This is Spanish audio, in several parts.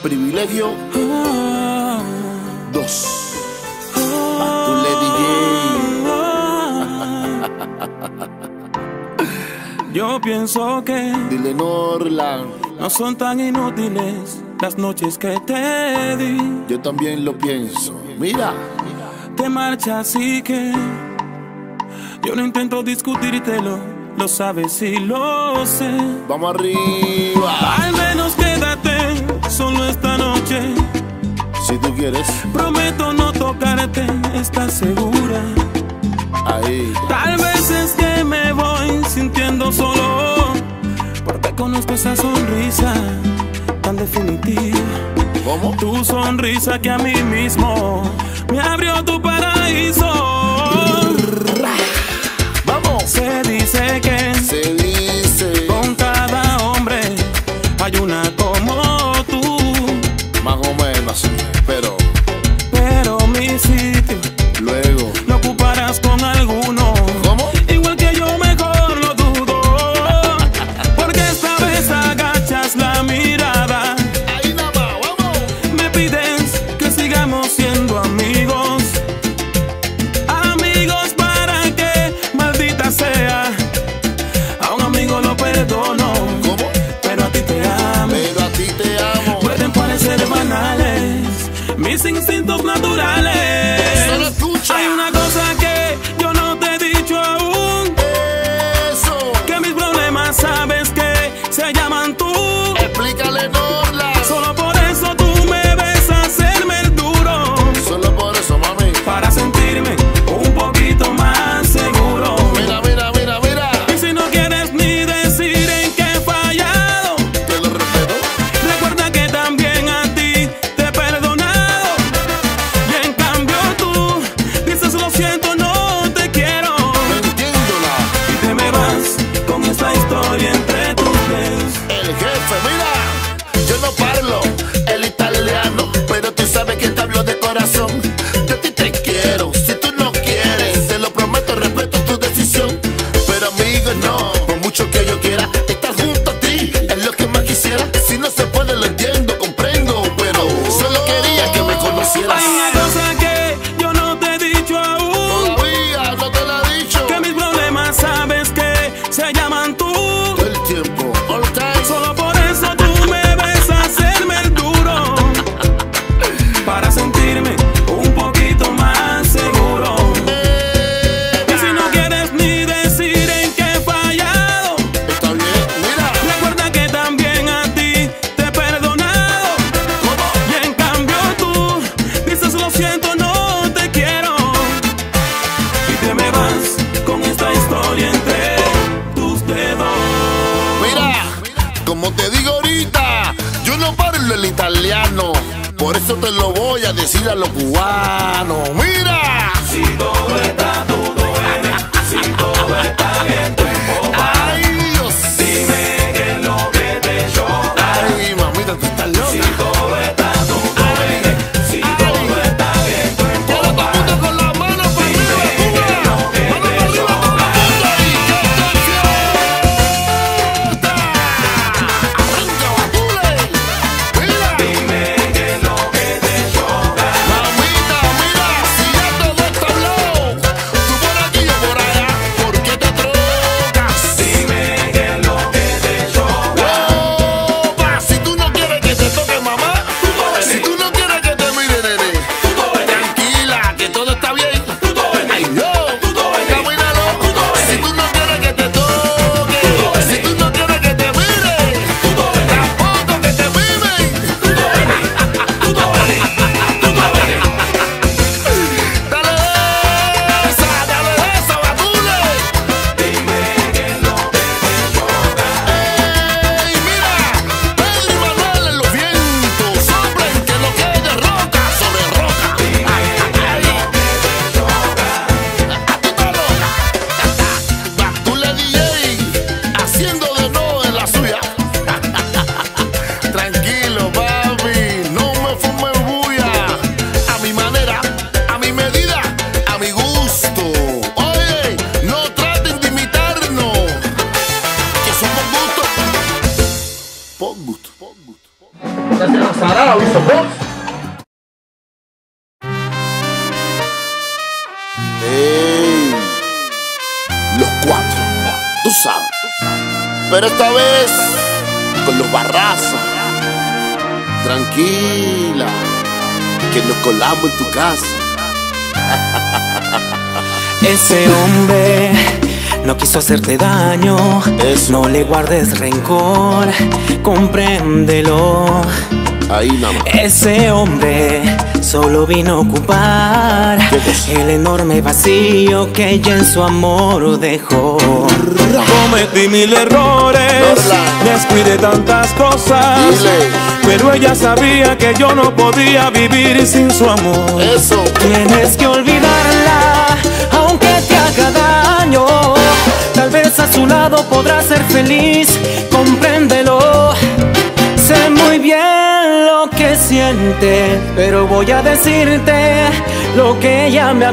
Privilegio 2. Batule DJ. Yo pienso que Dile Norland. no son tan inútiles las noches que te di. Yo también lo pienso. Mira, Te marchas y que yo no intento discutírtelo, lo sabes y lo sé. vamos arriba. Al menos quédate solo esta noche. Si tú quieres, Prometo no tocarte, ¿estás segura? ahí. Tal vez es que me voy sintiendo solo, porque conozco esa sonrisa tan definitiva. ¿Cómo? Tu sonrisa que a mí mismo me abrió tu paraíso. Vamos. Se dice que Se dice con cada hombre hay una como tú, más o menos, pero pero mi sitio luego. lo ocuparás con alguno. ¿Cómo? Igual que yo, mejor lo dudo, porque esta vez agachas la mirada. Ahí nada más, vamos. Me pides que sigamos siendo amigos, amigos para que, maldita sea, a un amigo lo perdono, ¿Cómo? pero a ti te amo. Pero a ti te amo. Pueden parecer banales mis instintos naturales. Solo escucha. Hay una cosa que yo no te he dicho aún, Eso. que mis problemas sabes que se llaman tú. Explícale Norland. Solo por eso tú me ves hacerme el duro, Solo por eso, mami. para sentirme un poquito más seguro. Mira, mira, mira, mira. Y si no quieres ni decir en qué he fallado, Te lo respeto. recuerda que también a ti te he perdonado. Y en cambio tú dices lo siento, no te quiero, No entiéndola. y te me vas con esta historia entre tus dedos. El jefe, mira. Yo no parlo el italiano, pero tú sabes que te hablo de corazón. Yo a ti te quiero. Si tú no quieres, te lo prometo, respeto tu decisión. Pero amigo, no. Por mucho que yo quiera estar junto a ti, es lo que más quisiera. Si no se puede, lo entiendo, comprendo, pero solo quería que me conocieras. Hay una cosa que yo no te he dicho aún, Todavía no te lo he dicho. que mis problemas sabes que se llaman tú. Todo el tiempo, all time. Solo por eso tú me ves hacerme el duro, para sentirme un poquito más seguro. Y si no quieres ni decir en qué he fallado, Está bien, mira. recuerda que también a ti te he perdonado. Y en cambio tú dices lo siento, no te quiero, y te me vas con esta historia entre tus dedos. Mira, como te digo ahorita, yo no parlo el italiano, por eso te lo voy a decir a los cubanos. Mira, Si todo está, todo es, si todo está bien, tú emboba. ay Dios, Dime qué es lo que te choca. ay mamita, tú estás Si loca. todo está, todo es, si todo está bien, tú Quiero todo el emboba. mundo con las manos para arriba, Cuba. Manos para arriba, todo el mundo y que te sienta. Arranca, Batule. Mira. Dime qué es lo que te choca. Mamita, mira, si ya todo está hablado, tú por aquí, yo por allá, ¿por qué te trocas? Dime qué es lo que te choca. Opa, si tú no quieres que te toque mamá, si tú no quieres que te mire nene, tranquila, que todo está bien. Ay, yo, camínalo. Si tú no quieres que te toque, si tú no quieres que te mire, tampoco que te mimen. Dale esa, Batule. Dime qué es lo que te choca. Ey, mira, Pedro y Manuel en los vientos, soplen que no quede roca sobre roca. Ay, ay, a ti te loca. Batule DJ, haciendo de nuevo en la suya. Tranquilo, papi, no me fume bulla. A mi manera, a mi medida, a mi gusto. Oye, no traten de imitarnos, que somos gusto. Por gusto. Gracias a Sara, hizo voz. Hey, los cuatro, tú sabes. Pero esta vez con los Barraza. Tranquila, que nos colamos en tu casa. Ese hombre no quiso hacerte daño. Eso. No le guardes rencor, compréndelo. Ahí nada más. Ese hombre solo vino a ocupar el enorme vacío que ella en su amor dejó. Cometí mil errores, descuidé tantas cosas. Dile. Pero ella sabía que yo no podía vivir sin su amor. Eso. Tienes que olvidarla, aunque te haga daño. Tal vez a su lado podrás ser feliz, compréndelo. Sé muy bien lo que siente, pero voy a decirte lo que ella me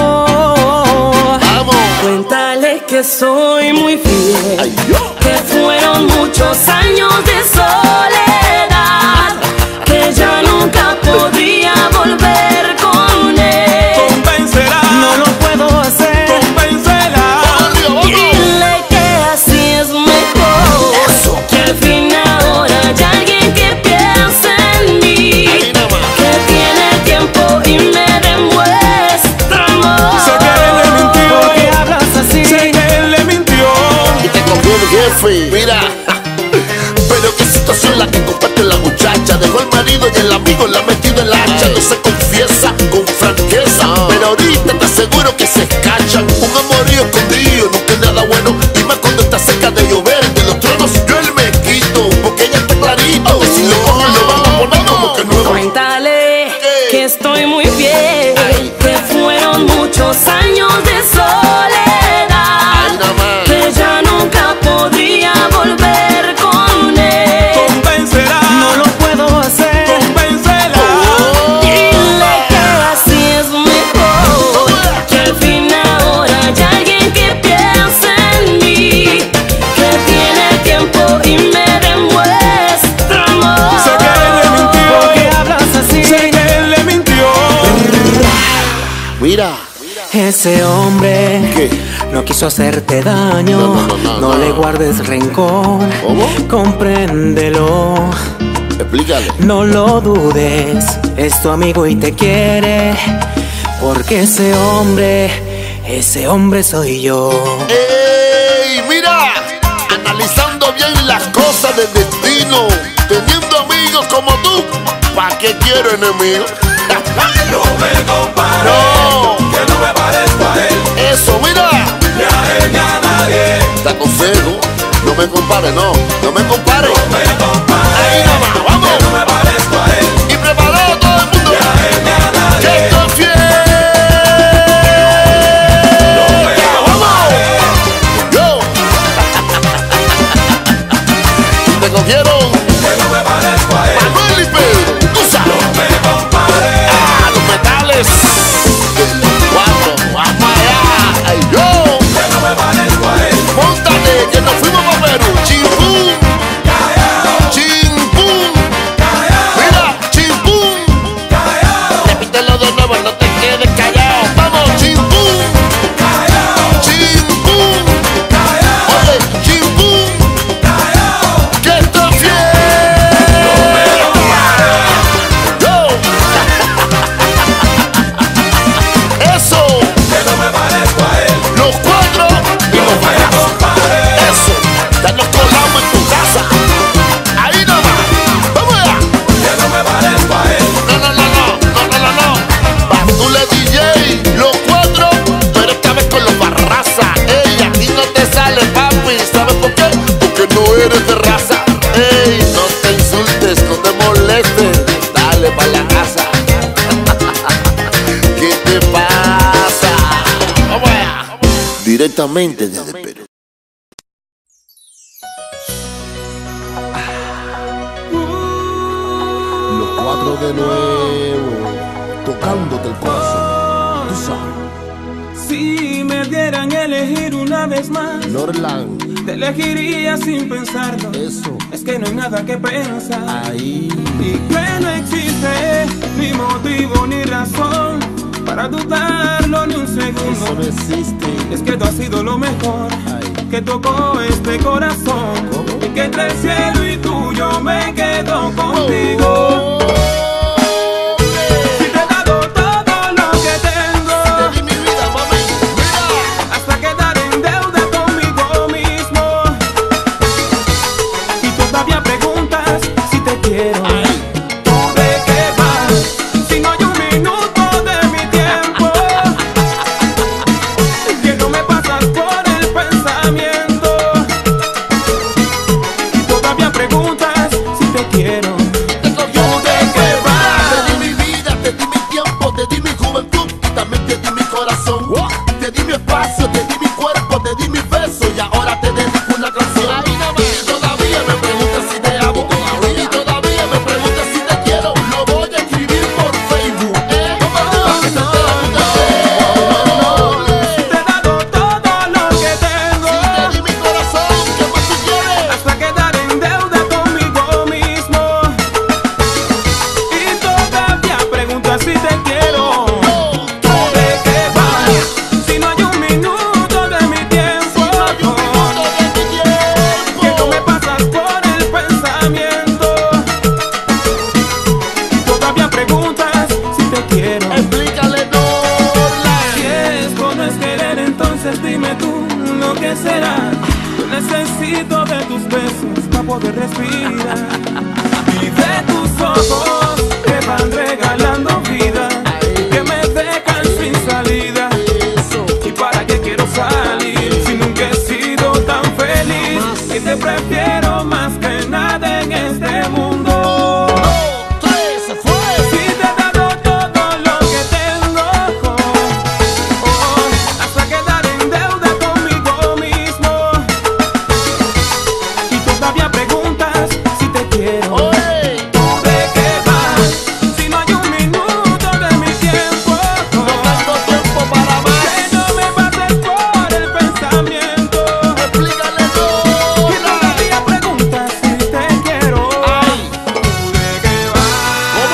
habló. Vamos. Cuéntale que soy muy fiel, Ay, yo. que fueron muchos años de soledad, que ya nunca podría volver con él. Convencerá, no lo puedo hacer. Convencerá. Dile que así es mejor, Eso. que al fin ahora hay alguien que piensa en mí, Ahí nada más. que tiene tiempo y me demuestra amor. Sé que él le mintió. ¿Por qué hablas así? Sé que él le mintió. Y te cogió el jefe. Mira. Pero qué situación la que comparte la muchacha. Dejó el marido y el amigo la ha metido en la hacha. No se confiesa con franqueza, pero ahorita te aseguro que se escachan. Un amorío escondido nunca es nada bueno. Y más cuando está cerca de llover. De los tronos yo él me quito, porque ella está clarito que si lo cogen lo van a poner como que nuevo. Cuéntale ¿Qué? que estoy muy bien, que fueron muchos años de soledad, Ay, nada más. que ya nunca podría volver con él. Convencerá. No lo puedo hacer. Convencerá. Dile que así es mejor, que al fin ahora hay alguien que piensa en mí, que tiene tiempo y me demuestra amor. Sé que él le mintió. ¿Por qué hablas así? Sé que él le mintió. Mira. Ese hombre ¿Qué? no quiso hacerte daño. No. le guardes rencor. ¿Cómo? Compréndelo. Explícale. No lo dudes, es tu amigo y te quiere. Porque ese hombre soy yo. ¡Ey! Mira, analizando bien las cosas del destino, teniendo amigos como tú, ¿pa' qué quiero enemigos? No me compares, No. que no me parezco a él, Eso, mira, ni a él ni a nadie. te aconsejo, no me compares, no me compares. No me compares, Ahí nada más, vamos. que no me parezco a él, Y preparado todo el mundo, ni a él ni a nadie. que estoy fiel. ¡Vamos! Yo. Te cogieron Que no me parezco a él, Manuel y Pedro, tú sabes. no me compares. ¡Ah, los metales! ¡Cuatro! ¡Vamos allá! ¡Ay, yo! Que no me parezco a él, ¡Móntate, que nos fuimos a Perú! ¡Chimpum! callao, ¡Chimpum! callao, ¡Mira! ¡Chimpum! callao, Repítelo de nuevo, no te quedes callado. ¡Vamos! ¡Chimpum! callao, ¡Chimpum! callao, ¡Oye! ¡Chimpum! callao. ¡Que estoy fiel! ¡Yo! ¡Eso! Que no me parezco a él, ¡Los cuatro! ¡Y los me brazos! compares. ¡Eso! ¡Ya nos colamos en tu casa! ¡Ahí nomás! ¡Vamos allá! Que no me parezco a él, No. Basule DJ, los cuatro, pero esta vez con los Barraza. Ey, aquí no te sale, papi. ¿Sabes por qué? Porque no eres de raza. Ey, no te insultes, no te molestes. Dale pa' la casa. ¿Qué te pasa? Vamos allá. Directamente desde Perú. Los cuatro de nuevo, tocándote el corazón. Tú sabes. si me dieran a elegir una vez más, Norland, te elegiría sin pensarlo. Eso. Es que no hay nada que pensar. Ahí. Y que no existe ni motivo ni razón para dudarlo ni un segundo. Eso no existe. Es que tú has sido lo mejor. Ay. Que tocó este corazón. ¿Cómo? Y que entre el cielo y tú yo me quedo contigo. Si te he dado todo lo que tengo, Te di mi vida, mami. Mira. hasta quedar en deuda conmigo mismo. Y todavía preguntas si te quiero. Ay. ¿Tú de qué vas? Si no hay un minuto de mi tiempo que no me pasas por el pensamiento. Y todavía preguntas si te quiero. Te cogí ¿Tú de qué vas? Te di mi vida, te di mi tiempo, te di mi juventud y también te di mi corazón. Te di mi espacio, te di mi cuerpo, te di mis besos y ahora te dedico una canción. Y todavía me preguntas si te amo, y todavía me preguntas si te quiero. Lo voy a escribir por Facebook, para que te enteres de Te he dado todo lo que tengo, Si te di mi corazón, ¿qué más tú quieres? hasta quedar en deuda conmigo mismo. Y todavía preguntas si te quiero. ¿Tú de qué vas? Si no hay un minuto de mi tiempo que no me pasas por el pensamiento. Y todavía preguntas si te quiero. Explícale, Norla. Si esto no es querer, entonces dime tú lo que será. Yo necesito de tus besos para poder respirar y de tus ojos que van regalando vida, que me dejan sin salida. ¿Y para qué quiero salir si nunca he sido tan feliz? Que te prefiero más que nada en este mundo. Tres, se fue. Si te he dado todo lo que tengo, hasta quedar en deuda conmigo mismo. Y todavía preguntas si te quiero. Oye, ¿Tú de qué vas? Si no hay un minuto de mi tiempo no tengo tiempo para más. que no me pases por el pensamiento. Explícale, Y Norla. todavía preguntas si te quiero. Ay. ¿Tú de qué vas?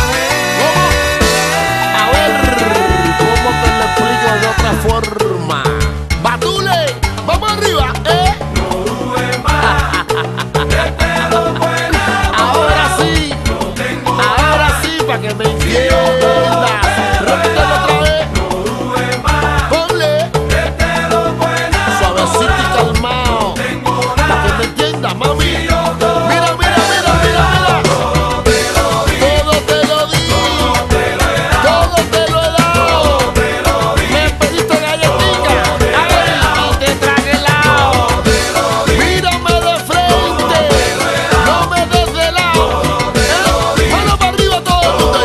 A ver, ¿cómo te lo explico de otra forma? Batule, vamos arriba, No dudes más, que te lo puedo. Ahora sí, para que me entiendas. Repítelo otra vez, No dudes más, ponle que te lo puedo. suavecito y calmado, para que me entiendas, mami. Mira, mira, mira, mira, mira. Todo te lo di, todo te lo he dado. Me pediste galletica, ay, y te tragué helado. Mírame de frente, no me des de lado. Mano para arriba todo el mundo.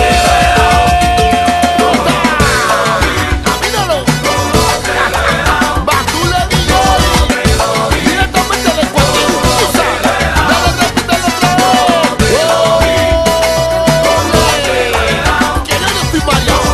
Camínalo. Batule DJ, directamente de Cuaquintusa. Dale, repítelo otra vez. Que yo no estoy mayor.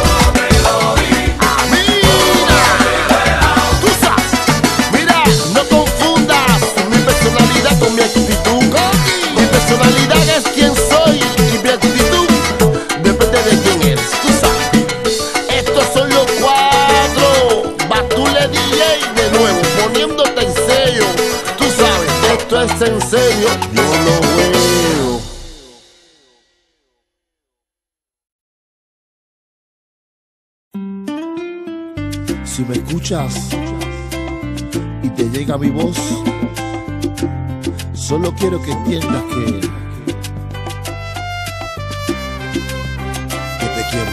Tusa. Mira, no confundas mi personalidad con mi actitud. Mi personalidad es quien soy y mi actitud depende de quién eres. Tú sabes. Estos son los cuatro. Batule DJ de nuevo, poniéndote en serio. Tú sabes, esto es en serio. Yo lo veo. Si me escuchas y te llega mi voz, solo quiero que entiendas que te quiero.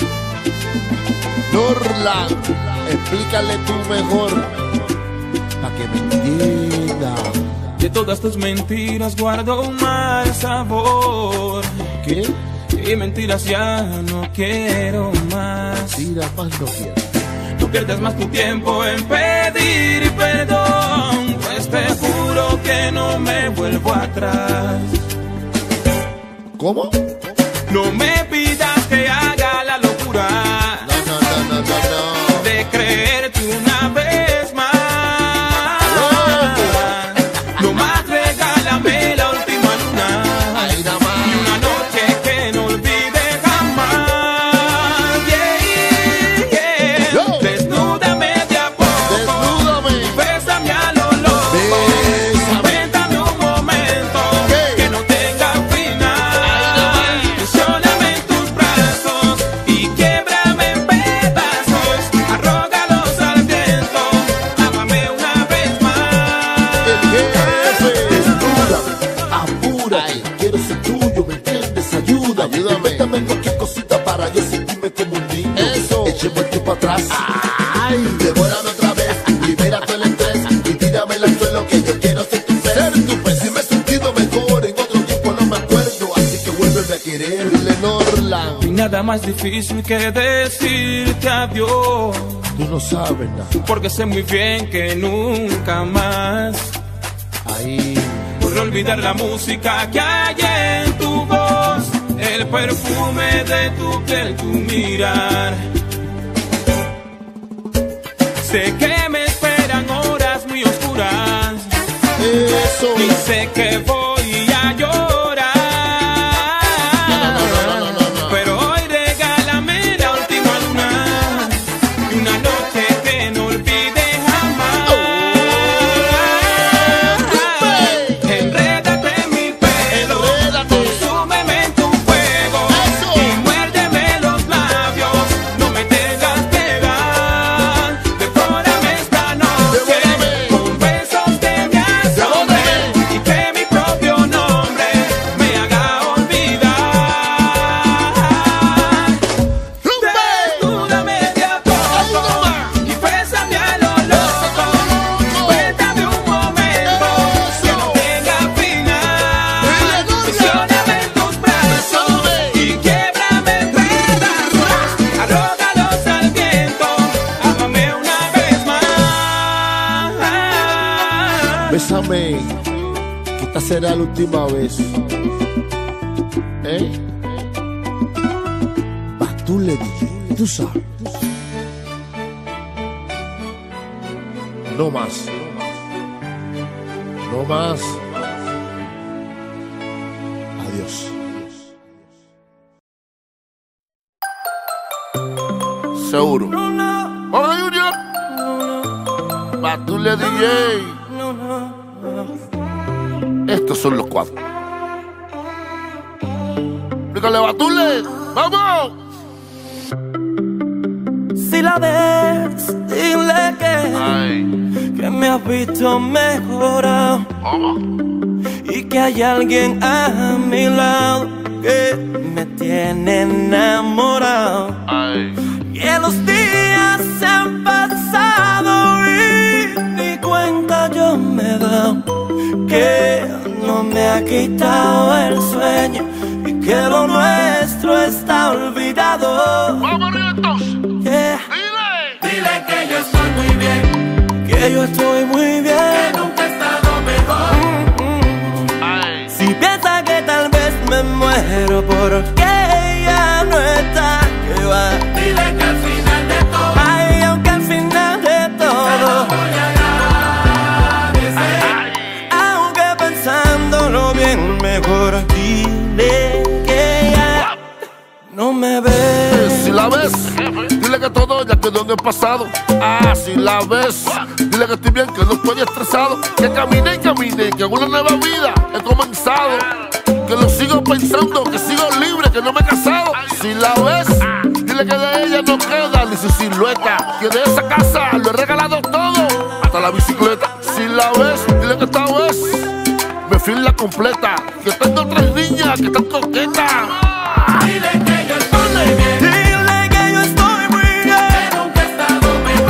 Norla, explícale tú mejor, para que me entienda. De todas tus mentiras guardo un mal sabor. ¿Qué? Y mentiras ya no quiero más. Tira más no quiero. No pierdas más tu tiempo en pedir perdón, pues te juro que no me vuelvo atrás. ¿Cómo? No me pidas que haga la locura No. de creerte una vez más. Desnúdame, apúrate. Quiero ser tuyo, ¿me entiendes? Ayúdame. Inventame cualquier cosita para yo sentirme como un niño. Eso. Echemos el tiempo atrás. Ay, devórame otra vez. Libera todo el estrés y tírame al suelo que yo quiero ser tu pez. Ser tu pez. Si me he sentido mejor en otro tiempo no me acuerdo. Así que vuélveme a querer, Lenorland. Y nada más difícil que decirte adiós. Tú no sabes nada. Porque sé muy bien que nunca más Ahí. podré olvidar la música que hay en tu voz, el perfume de tu piel, tu mirar. Sé que me esperan horas muy oscuras. Eso. Y sé que voy a llorar. Pero hoy regálame la última luna y una noche que no olvide jamás. Enrédate en mi pelo, consúmeme en tu fuego y muérdeme los labios. No me dejas pegar. Devórame esta noche con besos de mi asombro y que mi propio nombre me haga olvidar. Desnúdame de a poco y bésame a lo loco. Cuéntame un momento que no tenga final. Prisioname en tus brazos y quiebrame en pedazos. Arrógalos al viento, ámame una vez más. Bésame, que esta será la última vez. Batule DJ, tú sabes. No más. No más. Adiós. Seguro. Hola Junior. Batule DJ. Estos son los cuatro. Explícale, Batule. ¡Vamos! Si la ves, dile que me has visto mejorado y que hay alguien a mi lado que me tiene enamorado. Que los días se han pasado y ni cuenta yo me he dado que no me ha quitado el sueño y que lo nuestro está olvidado. ¡Vamos, entonces! Yeah. Dile que yo estoy muy bien, Que yo estoy muy bien. que nunca he estado mejor. Si piensa que tal vez me muero porque ella no está, que va. Dile que al final de todo Ay, aunque al final de todo, voy a agradecer. aunque pensándolo bien, mejor dile que ya no me ves. Si la ves, dile que todo ya quedó en el pasado. Si la ves, dile que estoy bien, que no estoy estresado. Que caminé y caminé, que una nueva vida he comenzado. Que lo sigo pensando, que sigo libre, que no me he casado. Si la ves, dile que de ella no queda ni su silueta. Que de esa casa lo he regalado todo, hasta la bicicleta. Si la ves, dile que esta vez me fui en la completa. Que tengo tres niñas que están coquetas. Dile que yo estoy muy bien, Dile que yo estoy muy bien. que nunca he estado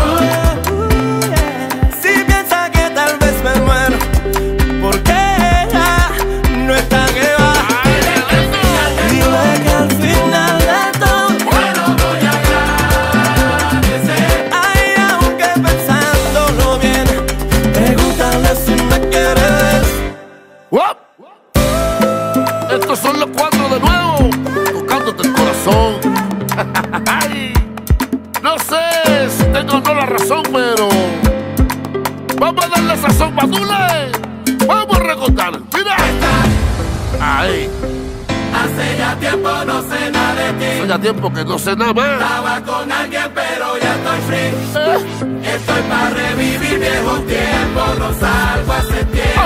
mejor. Si piensa que tal vez me muero porque ella no está, que va. Dile que al final de todo, Voy a agradecer. ay, aunque pensándolo bien, pregúntale si me quieres. ¡Wap! Estos son los cuatro de nuevo, tocándote el corazón. Ay, no sé si tengo o no la razón, pero vamos a darle sazón, Batule. Vamos a recordar. Mira. Ay, Hace ya tiempo no sé nada de ti. hace ya tiempo que no sé nada más. Estaba con alguien pero ya estoy free. Estoy para revivir viejos tiempos. No salgo hace tiempo.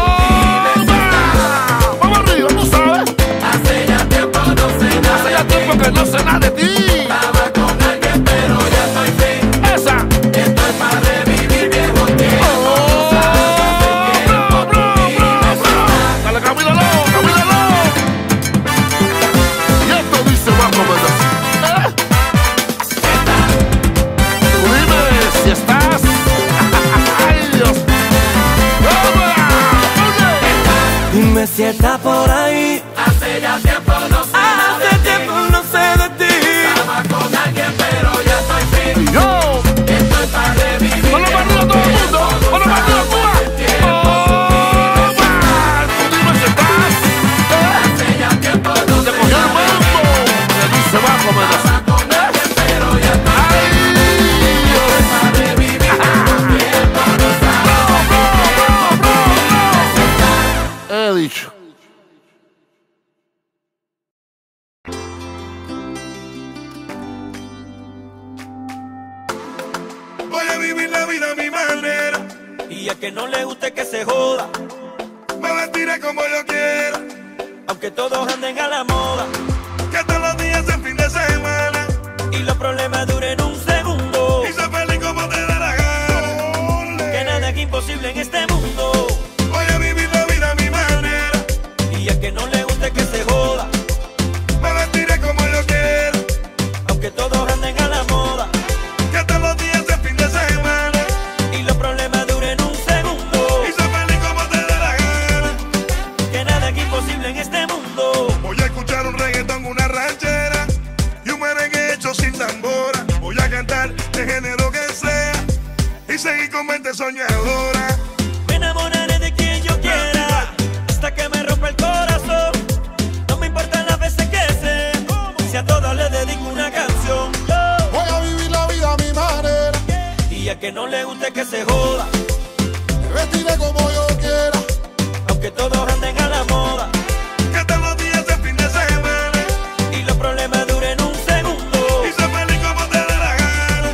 Vamos arriba, tú sabes. Hace ya tiempo no sé nada Hace ya tiempo que no sé nada de ti. Estaba con alguien pero ya estoy free. Esa. Estoy para revivir viejos tiempos. No salgo hace tiempo. Dime si está por ahí. Hace ya tiempo no sé Hace tiempo no sé de ti. Estaba con alguien pero ya estoy free. Yo, Estoy para revivir. con los barrios todo el mundo, con los barrios Cuba. Dime si estás. Hace ya tiempo no sé Cogió el mambo. Se va a comer. Estaba con alguien pero ya estoy para revivir. Tiempo no sabe. He dicho. Voy a vivir la vida a mi manera. Y a que no le guste que se joda, Me vestiré como yo quiera. aunque todos anden a la moda Que todos los días es fin de semana. y los problemas duren un segundo. Y sé feliz como te dé la gana. Que nada es imposible en este mundo. Voy a vivir la vida a mi manera. Y a que no le guste que se joda, Me vestiré como yo quiera. aunque todos anden a la moda Que todos los días es fin de semana. y los problemas duren un segundo. Y sé feliz como te dé la gana. Que nada es imposible en este mundo. Voy a escuchar un reggaetón, una ranchera y un merengue hecho sin tambora. Voy a cantar de género que sea y seguir con mente soñadora. Me enamoraré de quien yo quiera hasta que me rompa el corazón. No me importan las veces que sea, si a todos les dedico una canción. Voy a vivir la vida a mi manera. Y a que no le guste que se joda, Me vestiré como yo quiera. aunque todos anden a la moda Que todos los días es fin de semana. y los problemas duren un segundo. Y sé feliz como te dé la gana.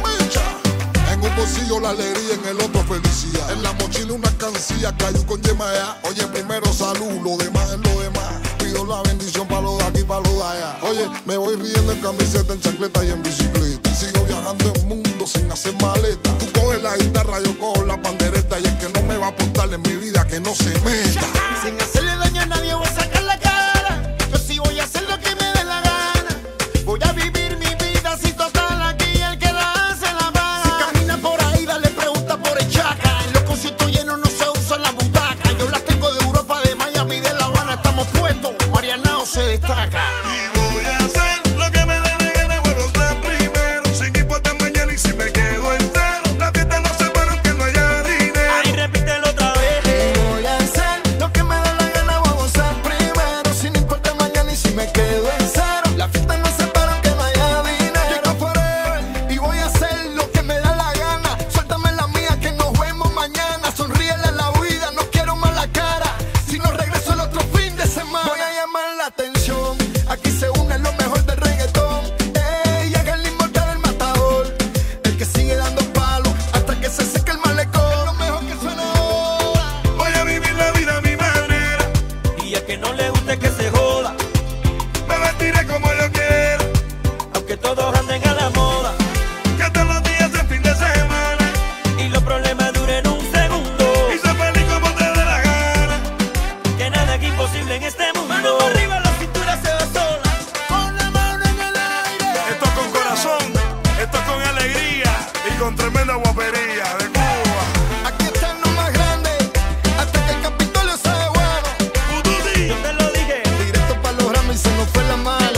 En un bolsillo la alegría, en el otro felicidad. En la mochila una cancilla, cayó con yema allá. Oye, primero salud, lo demás es lo demás. Pido la bendición para los de aquí, para los de allá. Oye, me voy riendo en camiseta, en chancleta y en bicicleta. Sigo viajando el mundo sin hacer maleta. Tú coges la guitarra, yo cojo la pandereta. Y el que no me va a aportar en mi vida, que no se meta. Sin hacerle daño a nadie voy a sacar la cara. Yo sí voy a hacer lo que me dé la gana. Voy a vivir mi vida sin total aquí el que la hace la paga. Si camina por ahí dale pregunta por el chaca. En los conciertos llenos no se usa la butaca. Yo las tengo de Europa, de Miami, de La Habana. Estamos puestos, Marianao se destaca. Y voy a hacer lo que me dé la gana, vuelvo a estar primero. Sin importar mañana y si me quedo entero. La fiesta no se para aunque no haya dinero. Ahí repítelo otra vez. Voy a hacer lo que me dé la gana, voy a gozar primero. Sin importar mañana y si me quedo en cero. La fiesta no se para aunque no haya dinero. Llego forever y voy a hacer lo que me da la gana. Suéltame la mía que nos vemos mañana. Sonríele a la vida, no quiero mala cara. Si no regreso el otro fin de semana. Voy a llamar la atención. Aquí se une lo mejor del reggaetón. Ey, llega el inmortal, el matador. El que sigue dando palos hasta que se seque el malecón. Lo mejor que suena ahora. Voy a vivir la vida a mi manera. Y a que no le guste que se joda, Me vestiré como yo quiera. aunque todos anden a la moda Que todos los días es fin de semana. y los problemas duren un segundo. Y sé feliz como te dé la gana. Que nada es imposible en este mundo. Mano arriba, la cintura se va sola. Con la mano en el aire. Esto con corazón, esto con alegría y con tremenda guapería de Cuba. Aquí están los más grandes, hasta que el Capitolio se ve bueno. Ututi. Yo te lo dije. Directo para los Grammys, se nos fue la mano.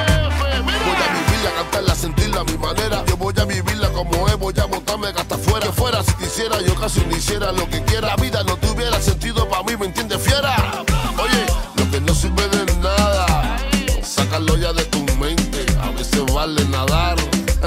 Voy a vivirla, cantarla, sentirla a mi manera. Yo voy a vivirla como es, voy a botarme hasta afuera. Que fuera si quisiera, yo casi ni hiciera lo que quiera. La vida no tuviera sentido para mí, ¿me entiendes, fiera? Oye, lo que no sirve de nada, sácalo ya de tu mente. A veces vale nadar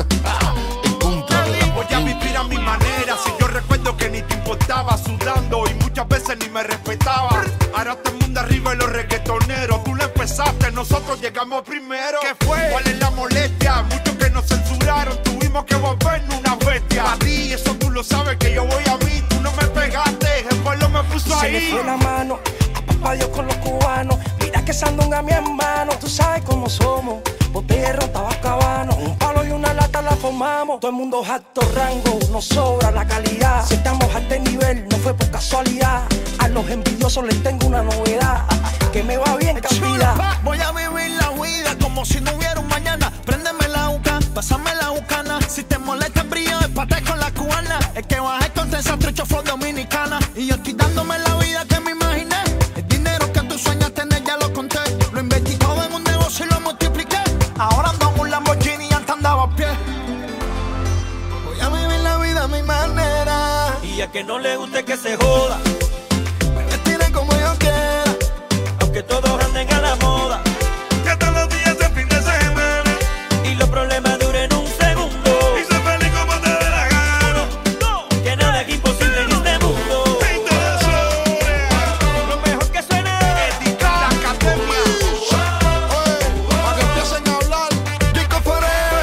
en contra de la Voy a corriente. vivir a mi manera. Si yo recuerdo que ni te importaba sudando y muchas veces ni me respetaba. Ahora todo el mundo arriba y los reggaetoneros. Tú lo empezaste, nosotros llegamos primero. ¿Qué fue? ¿Cuál es la molestia? Muchos que nos censuraron, tuvimos que volvernos una bestia. A ti, eso tú lo sabes que yo voy a mí. Tú no me pegaste, el pueblo me puso Se me ahí. fue la mano, a papá Dios con los cubanos. Mira que sandunga mi hermano, tú sabes cómo somos. Botella de ron, tabaco habano, un palo y una lata la formamos. Todo el mundo es alto rango, nos sobra la calidad. Si estamos a este nivel, no fue por casualidad. A los envidiosos les tengo una novedad, que me va bien cantidad. Voy a vivir la vida como si no hubiera un mañana. Préndeme la uca, pásame la ucana. Si te molesta el brillo de pate con la cubana. Es que bajé con esa trucha flor dominicana. Y yo estoy dándome la vida que me imaginé. El dinero que tú al que no le guste que se joda. Me vestiré como yo quiera, Aunque todos anden a la moda Que todos los días es fin de semana y los problemas duren un segundo. y sé feliz como te dé la gana. Que nada es imposible en este mundo. 20 horas. Lo mejor que suena La academia. Para que empiecen a hablar. Chico Forever.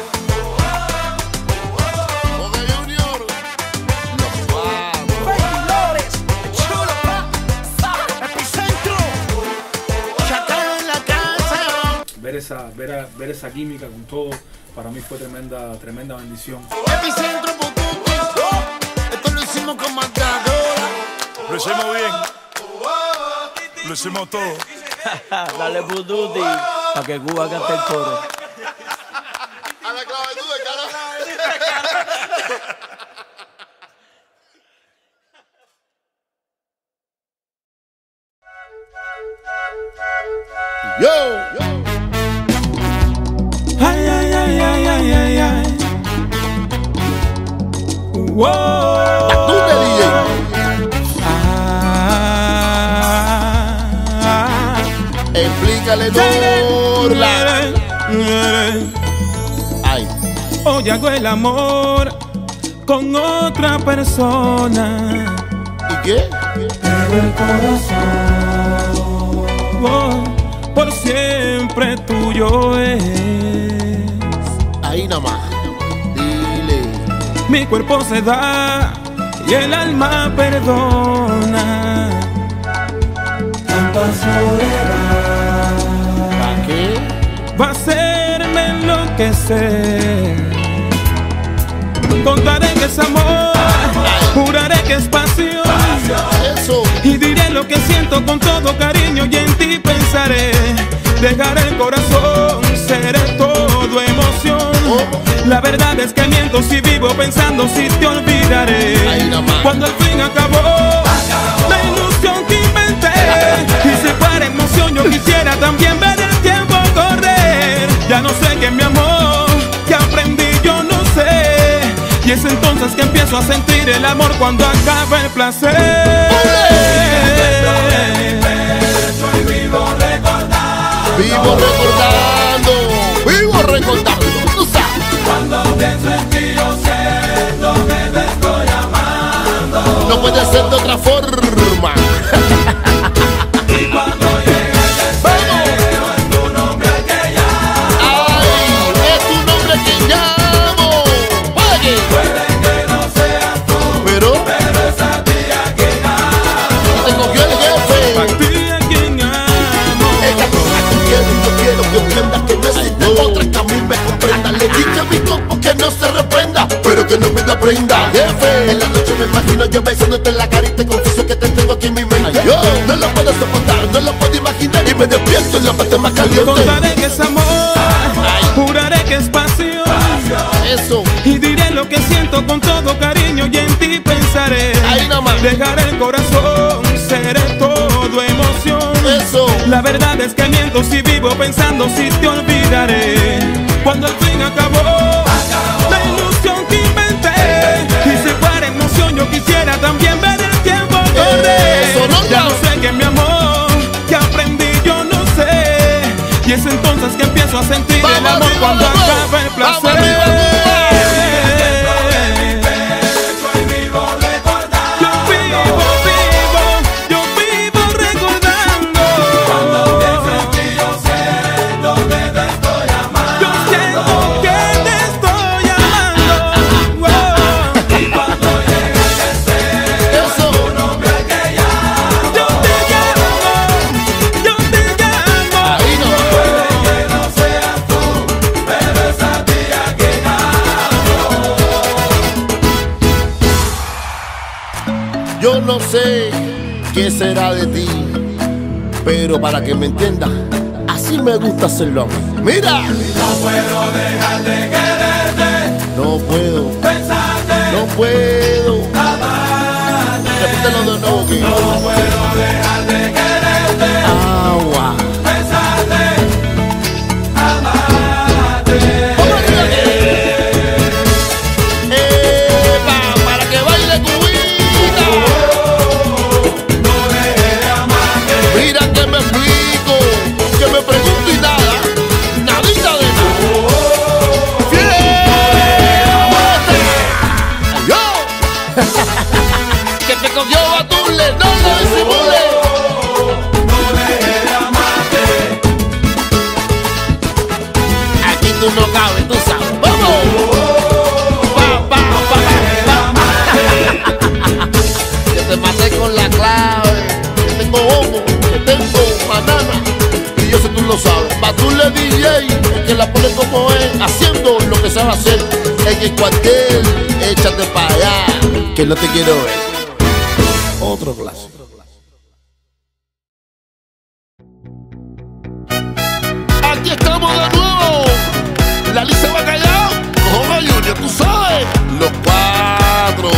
Porque Junior los vamos. Baby Lores, chulo pa, Epicentro, Chacal en la casa. Ver esa química con todo, para mí fue tremenda bendición. Epicentro, Pututi. Esto lo hicimos con matadora. Lo hicimos bien. Lo hicimos todo. Dale Pututi, pa' que Cuba cante el coro. A la clavitud de cara. Yo. Ay, ay, ay, ay, ay, ay, ay. Wow. Tú te DJ. Explícale, Norla. Ay. Hoy hago el amor con otra persona. ¿Y qué? Oh, por siempre tuyo es. Ahí nada más. Dile. Mi cuerpo se da y el alma perdona. Tanta soledad ¿Para qué? va a hacerme enloquecer. Contaré que es amor, juraré que es pasión. Eso. Y diré lo que siento con todo cariño y en ti pensaré. Dejaré el corazón, seré todo emoción. La verdad es que miento si vivo pensando si te olvidaré. Ahí nada más. Cuando al fin acabó la ilusión que inventé. Y si fuera emoción yo quisiera también ver el tiempo correr. Ya no sé qué es mi amor, que aprendí yo no sé. Y es entonces que empiezo a sentir el amor cuando acaba el placer. Vivo recordando. Vivo recordando. Tú sabes. Cuando pienso en ti yo siento que te estoy amando. No puede ser de otra forma. Y cuando llega el deseo es tu nombre el que llamo. Ay, es tu nombre que llamo. Oye. Puede que no seas tú, Pero pero es a ti a quien amo. te cogió el jefe. A ti a quien amo. Ella cosa que quiero y yo quiero que entiendas que no existe otra que a mí me comprenda. Le dije a mi cuerpo que no se reprenda, pero que no me da prenda. Jefe, en la noche me imagino yo besándote en la cara y te confieso que te tengo aquí en mi mente. Yo no lo puedo soportar, no lo puedo imaginar y me despierto en la parte más caliente. Contaré que es amor, juraré que es pasión. Eso, Y diré lo que siento con todo cariño y en ti pensaré. ahí nada más. Dejaré el corazón, seré todo emoción. Eso, La verdad es que miento si vivo pensando si te olvidaré. Cuando al fin acabó la ilusión que inventé. Y si fuera emoción yo quisiera también ver el tiempo correr. Eso, no, Ya no sé qué es mi amor, que aprendí yo no sé. Y es entonces que empiezo a sentir el Vamos amor arriba, cuando vamos. acaba el Vamos placer. arriba, vamos. Soy vivo recordando. Yo vivo recordando. Cuando pienso en ti yo siento que te estoy amando. Yo siento que te estoy amando. Y cuando llega el deseo eso. tu nombre el que llamo. Yo te llamo. Ahí no. Puede que no seas tú, pero es a ti a quien amo. Yo no sé qué será de ti, pero para que me entiendas, así me gusta hacerlo a mí. Mira, No puedo dejar de quererte, no puedo, pensarte, no puedo. amarte. Repítelo de nuevo que No puedo dejar de quererte, agua. pensarte, amarte. Para que baile Cubí. tengo hongo, que tengo banana. Y yo sé tú lo sabes. Batule DJ, el que la pone como es, haciendo lo que sabe hacer. En el cuartel, échate para allá, que no te quiero ver. Otro clásico. Aquí estamos de nuevo. La Lisa Bacallao, Joga Junior, tú sabes. Los cuatro.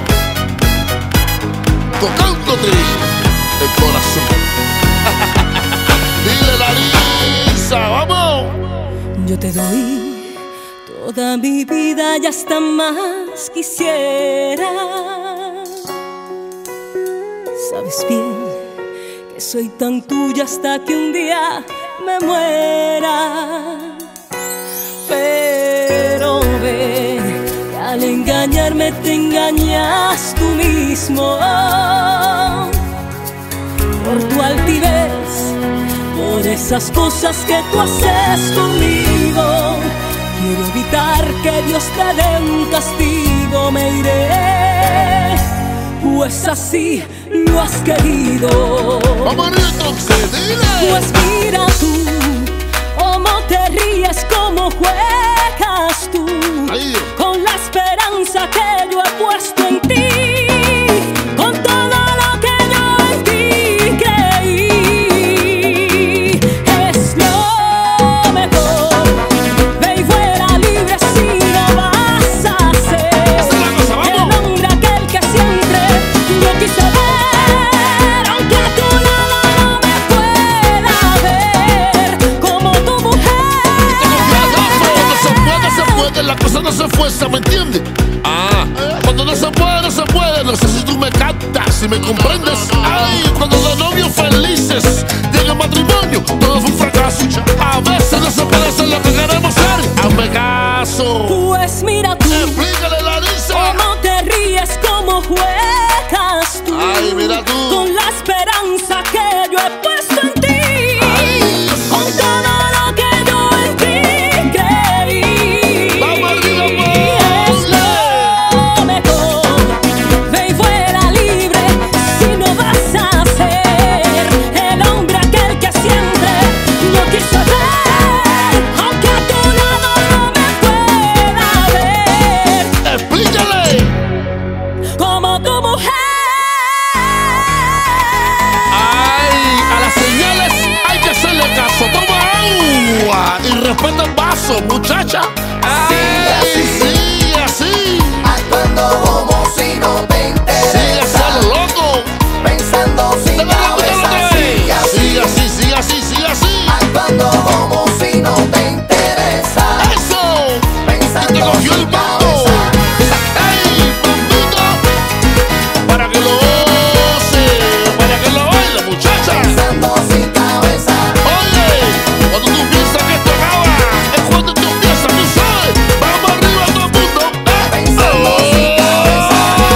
Tocándote el corazón. Dile la Lisa, vamos. Yo te doy toda mi vida y hasta más quisiera. Sabes bien que soy tan tuya hasta que un día me muera. Pero ve que al engañarme te engañas tú mismo. Por tu altivez, por esas cosas que tú haces conmigo. Quiero evitar que Dios te dé un castigo. Me iré, pues así lo has querido. Vamos entonces, dile. Pues mira tú, cómo te ríes, cómo juegas tú. Ahí. Con la esperanza que yo he puesto en ti. Con todo lo que yo en ti creí. Es lo mejor. Ve y fuera libre si no vas a ser el hombre aquel que siempre yo quise ver. Aunque a tu lado no me pueda ver como tu mujer. Cuando se puede, la cosa no se fuerza, ¿me entiendes? Cuando no se puede, no sé si tú me captas, si me comprendes. Ay, cuando los novios felices llega el matrimonio, todo fue un fracaso. A veces no se puede hacer lo que queremos ser. Hazme caso. Pues mira tú, Explícale la Lisa. cómo te ríes, cómo juegas tú. Ay, mira tú. Con la esperanza que yo he puesto en ti. Ay, Con todo lo que yo en ti creí. Vamos arriba, Es lo mejor. Ve y vuela libre si no vas a ser el hombre aquel que siempre yo quise ver. Aunque a tu lado no me pueda ver explícale. como tu mujer. Ay, a las señales hay que hacerle caso. Toma agua y respeta el vaso, muchacha. Ay, sí, así. Actuando como si no te Sigue interesa. a lo loco. Pensando sin cabeza. Sigue así. Sigue así, sigue así, sigue así. Actuando como si no te interesa. Eso. Y te Pensando cogió el sin mambo. cabeza. Ey, bambito. Para que lo goce, para que lo baile, muchacha. Pensando sin cabeza. Oye, cuando tú piensas que esto acaba, es cuando tú empiezas, tú sabes. Vamos arriba todo el mundo. Pensando sin cabeza.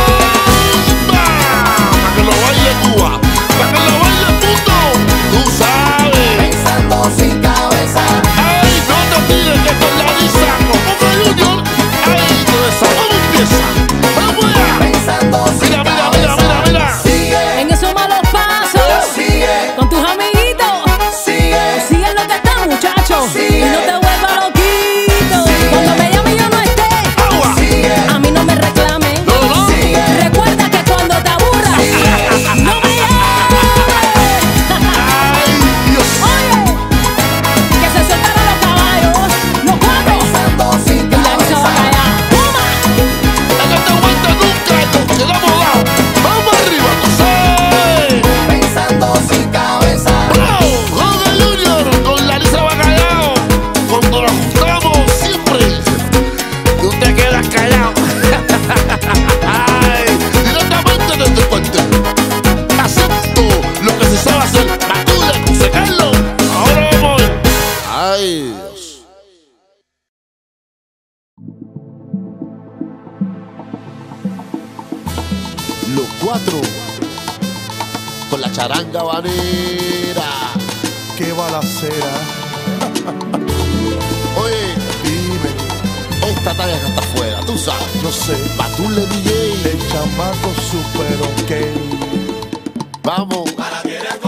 Para que lo baile Cuba, para que lo baile el mundo. Tú sabes. Pensando sin cabeza. Ay, no te olvides que esto es la Lisa con Joga Junior. Ay, todo esa vamos empieza. Vamos allá. Pensando sin Mira, mira, mira, cabeza. mira, mira. Sigue. En esos malos pasos, Sigue. con tus amiguitos, Sigue. sigue lo que está, muchacho, Sigue. y no te vuelvas loquito. Cuando me llame y yo no esté, Agua. Sigue. a mí no me reclame. No, no. Sigue. Recuerda que cuando te aburras, no me llames. Ay, Dios. Oye, que se soltaron los caballos, los cuatro, Pensando sin y la Lisa cabeza. Bacallao. ¡Puma! En esta vuelta nunca nos quedamos dados. Vamos arriba, tú sabes. Pensando sin cabeza. Bravo, Joga Junior con la Lisa Bacallao. Cuando nos juntamos siempre, tú te quedas callado. Ay, directamente desde el cuartel. Acepto lo que se sabe hacer. Batule, conseguirlo. Ahora vamos. Ay, Dios. Los cuatro con la charanga banera. Qué balacera. Oye, Dime, esta talla que está afuera, tú sabes. yo sé. Batule DJ. El chamaco super ok. Vamos. Para que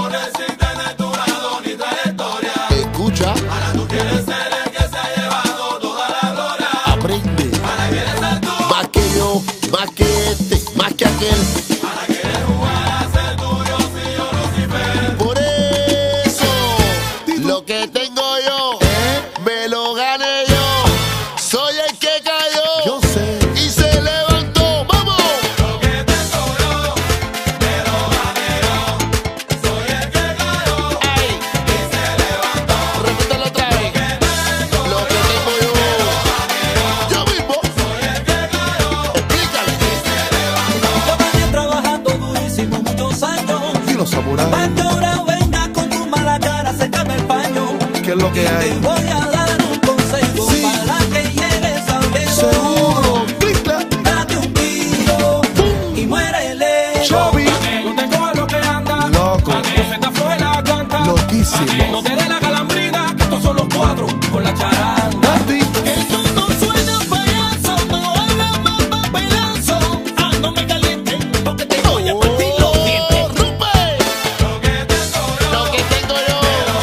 que ahora venga con tu mala cara, sécame el paño. ¿Qué es lo que hay? Te voy a dar un consejo para que llegues al dedo. Seguro. Date un tiro y muérele. Chobi. No te cojas lo que anda. Loco. Pa' que se te fue la canta. Loquísimo. No te dé la calambrina, que estos son los cuatro con la charanga. El mundo suena payaso, no haga más papelazo. No me caliente, porque te voy a partir los dientes. Lo que tengo yo.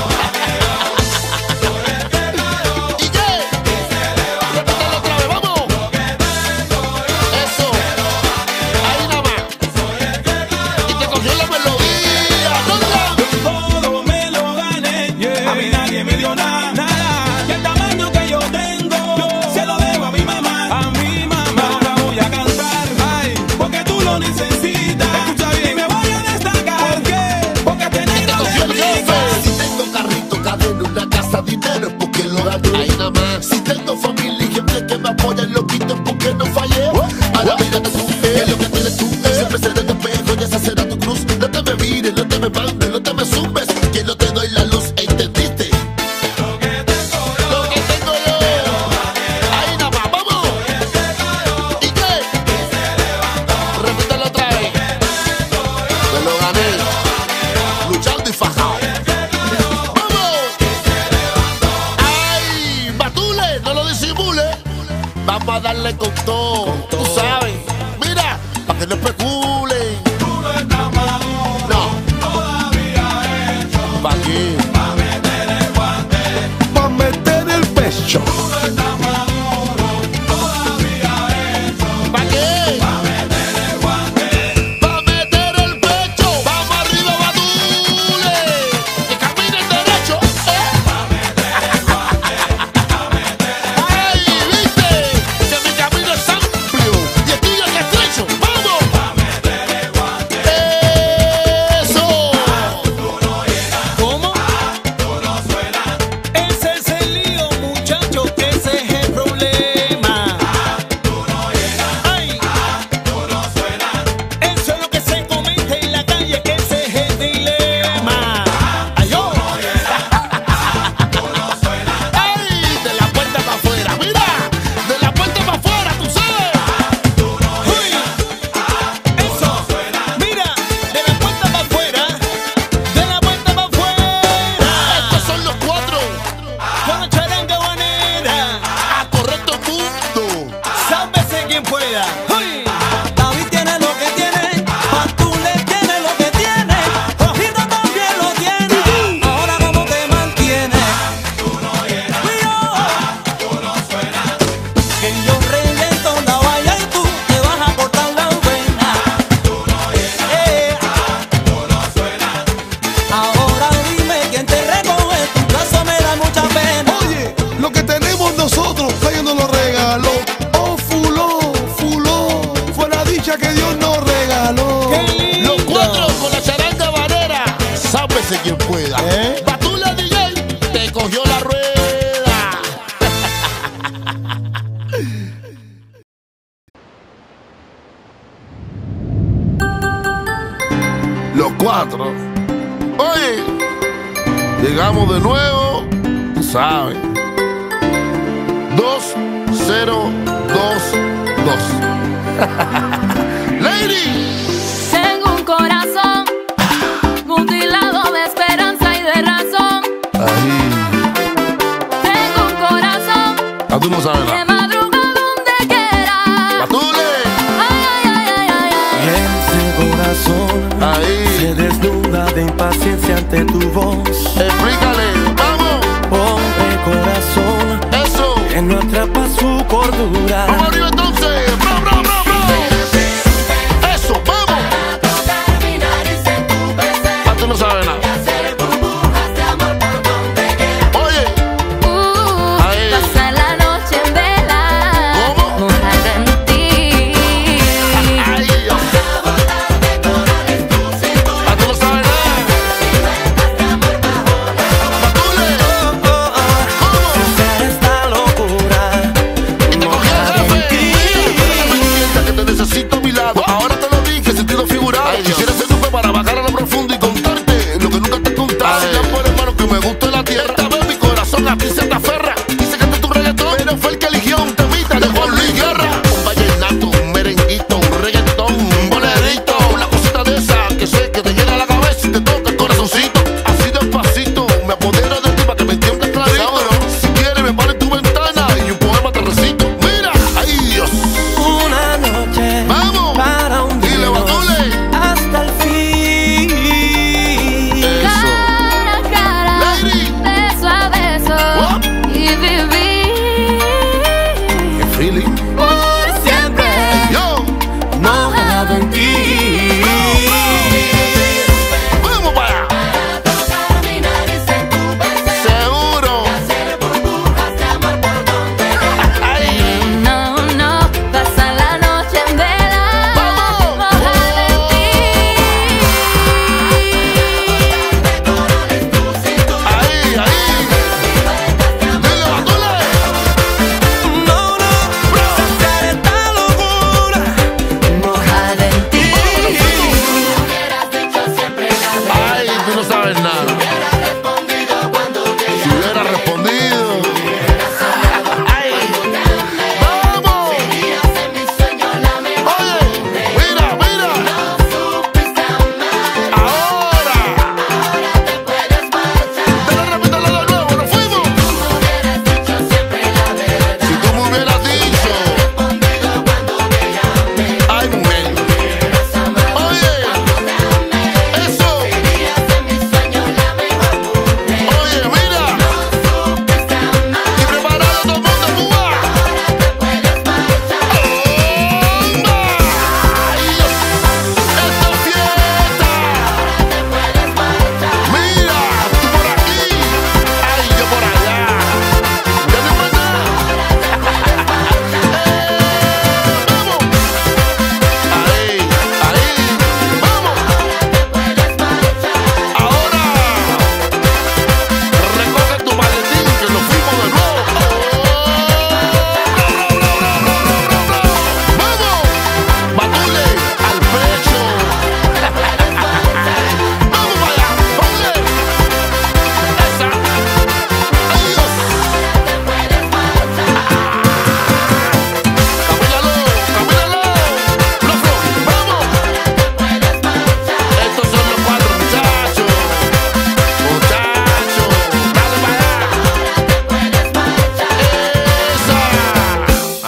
¿Y qué? Repítelo otra vez, vamos. Eso. Ahí nada más. Y te cogió la melodía. Todo me lo gané, a mí nadie me dio nada. Y el tamaño que yo tengo, se lo debo a mi mamá. A mi mamá. Ahora voy a cantar, ay, porque tú lo necesitas. Escucha bien, y me voy a destacar. ¿Por qué? Porque este negro me explica. Si tengo carrito, cadena, una casa, dinero, es porque lo gané. Ahí nada más. Si tengo familia y gente que me apoya en lo quito, es porque no fallé. Ahora mírate tú, es lo que tienes tú. Siempre seré tu espejo y esa será tu cruz. No te me mires, no te me mandes, no te me zumbes, que no te doy la luz, ¿entendiste? Lo que tengo yo. Ahí nada más, vamos. ¿Y qué? Repítelo otra vez. Me lo gané. Luchando y fajado. ¡Vamos! ¡Ay! ¡Batule! ¡No lo disimule! Vamos a darle con todo. Tú sabes. Mira, para que no especulen. Tú no estás maduro. No. Todavía hecho. ¿Para qué? Pa' meter el pecho. ¿Para qué? Pa' meter el pecho. Vamos arriba, Batule. Que caminen derecho. Ay, viste que mi camino es amplio y el tuyo es estrecho. Vamos. Eso. ¿Cómo? Ese es el lío, muchacho, ese es el problema. Ay, eso es lo que se comenta en la calle, que ese es el dilema. Ay, yo. ¡Ay! De la puerta para afuera, mira, de la puerta para afuera, tú sabes. Uy, eso. Mira, de la puerta para afuera, de la puerta para afuera. Estos son los cuatro Con la charanga guanera, a correr todo el mundo. sálvese quien pueda. Uy, David tiene lo que tiene, Batule tiene lo que tiene, Ojito también lo tiene. Ahora cómo te mantienes. Que yo reviento la valla y tú te vas a cortar la vena. Ahora dime quién te recoge, tu caso me da mucha pena. Oye, lo que tenemos nosotros, Dios nos lo regaló. Oh, fuló, fue la dicha que Dios nos regaló. ¡Qué lindo! Los cuatro con la charanga banera, sálvese quien pueda. Batula DJ, te cogió la rueda. Los cuatro. Oye, llegamos de nuevo, tú sabes. 2-0-2-2. Lady. Tengo un corazón mutilado de esperanza y de razón. Ahí. Tengo un corazón Ah, tú no sabes que nada. madruga donde quiera. Batule. Ay, ay, ay, ay, ay, Y ay. ese corazón Ahí. se desnuda de impaciencia ante tu voz. Explícale. Vamos. Pobre corazón Eso. que no atrapa su cordura. Vamos arriba entonces. Bra, bra, bra, bra. Eso, vamos. Ah, tú no sabes nada. Oye. Ahí. Pasa la noche en vela, ¿Cómo? mojada en ti. Ay, Dios. Ah, tú no sabes nada. Batule. ¿Cómo? Esta locura Y te cogió el jefe.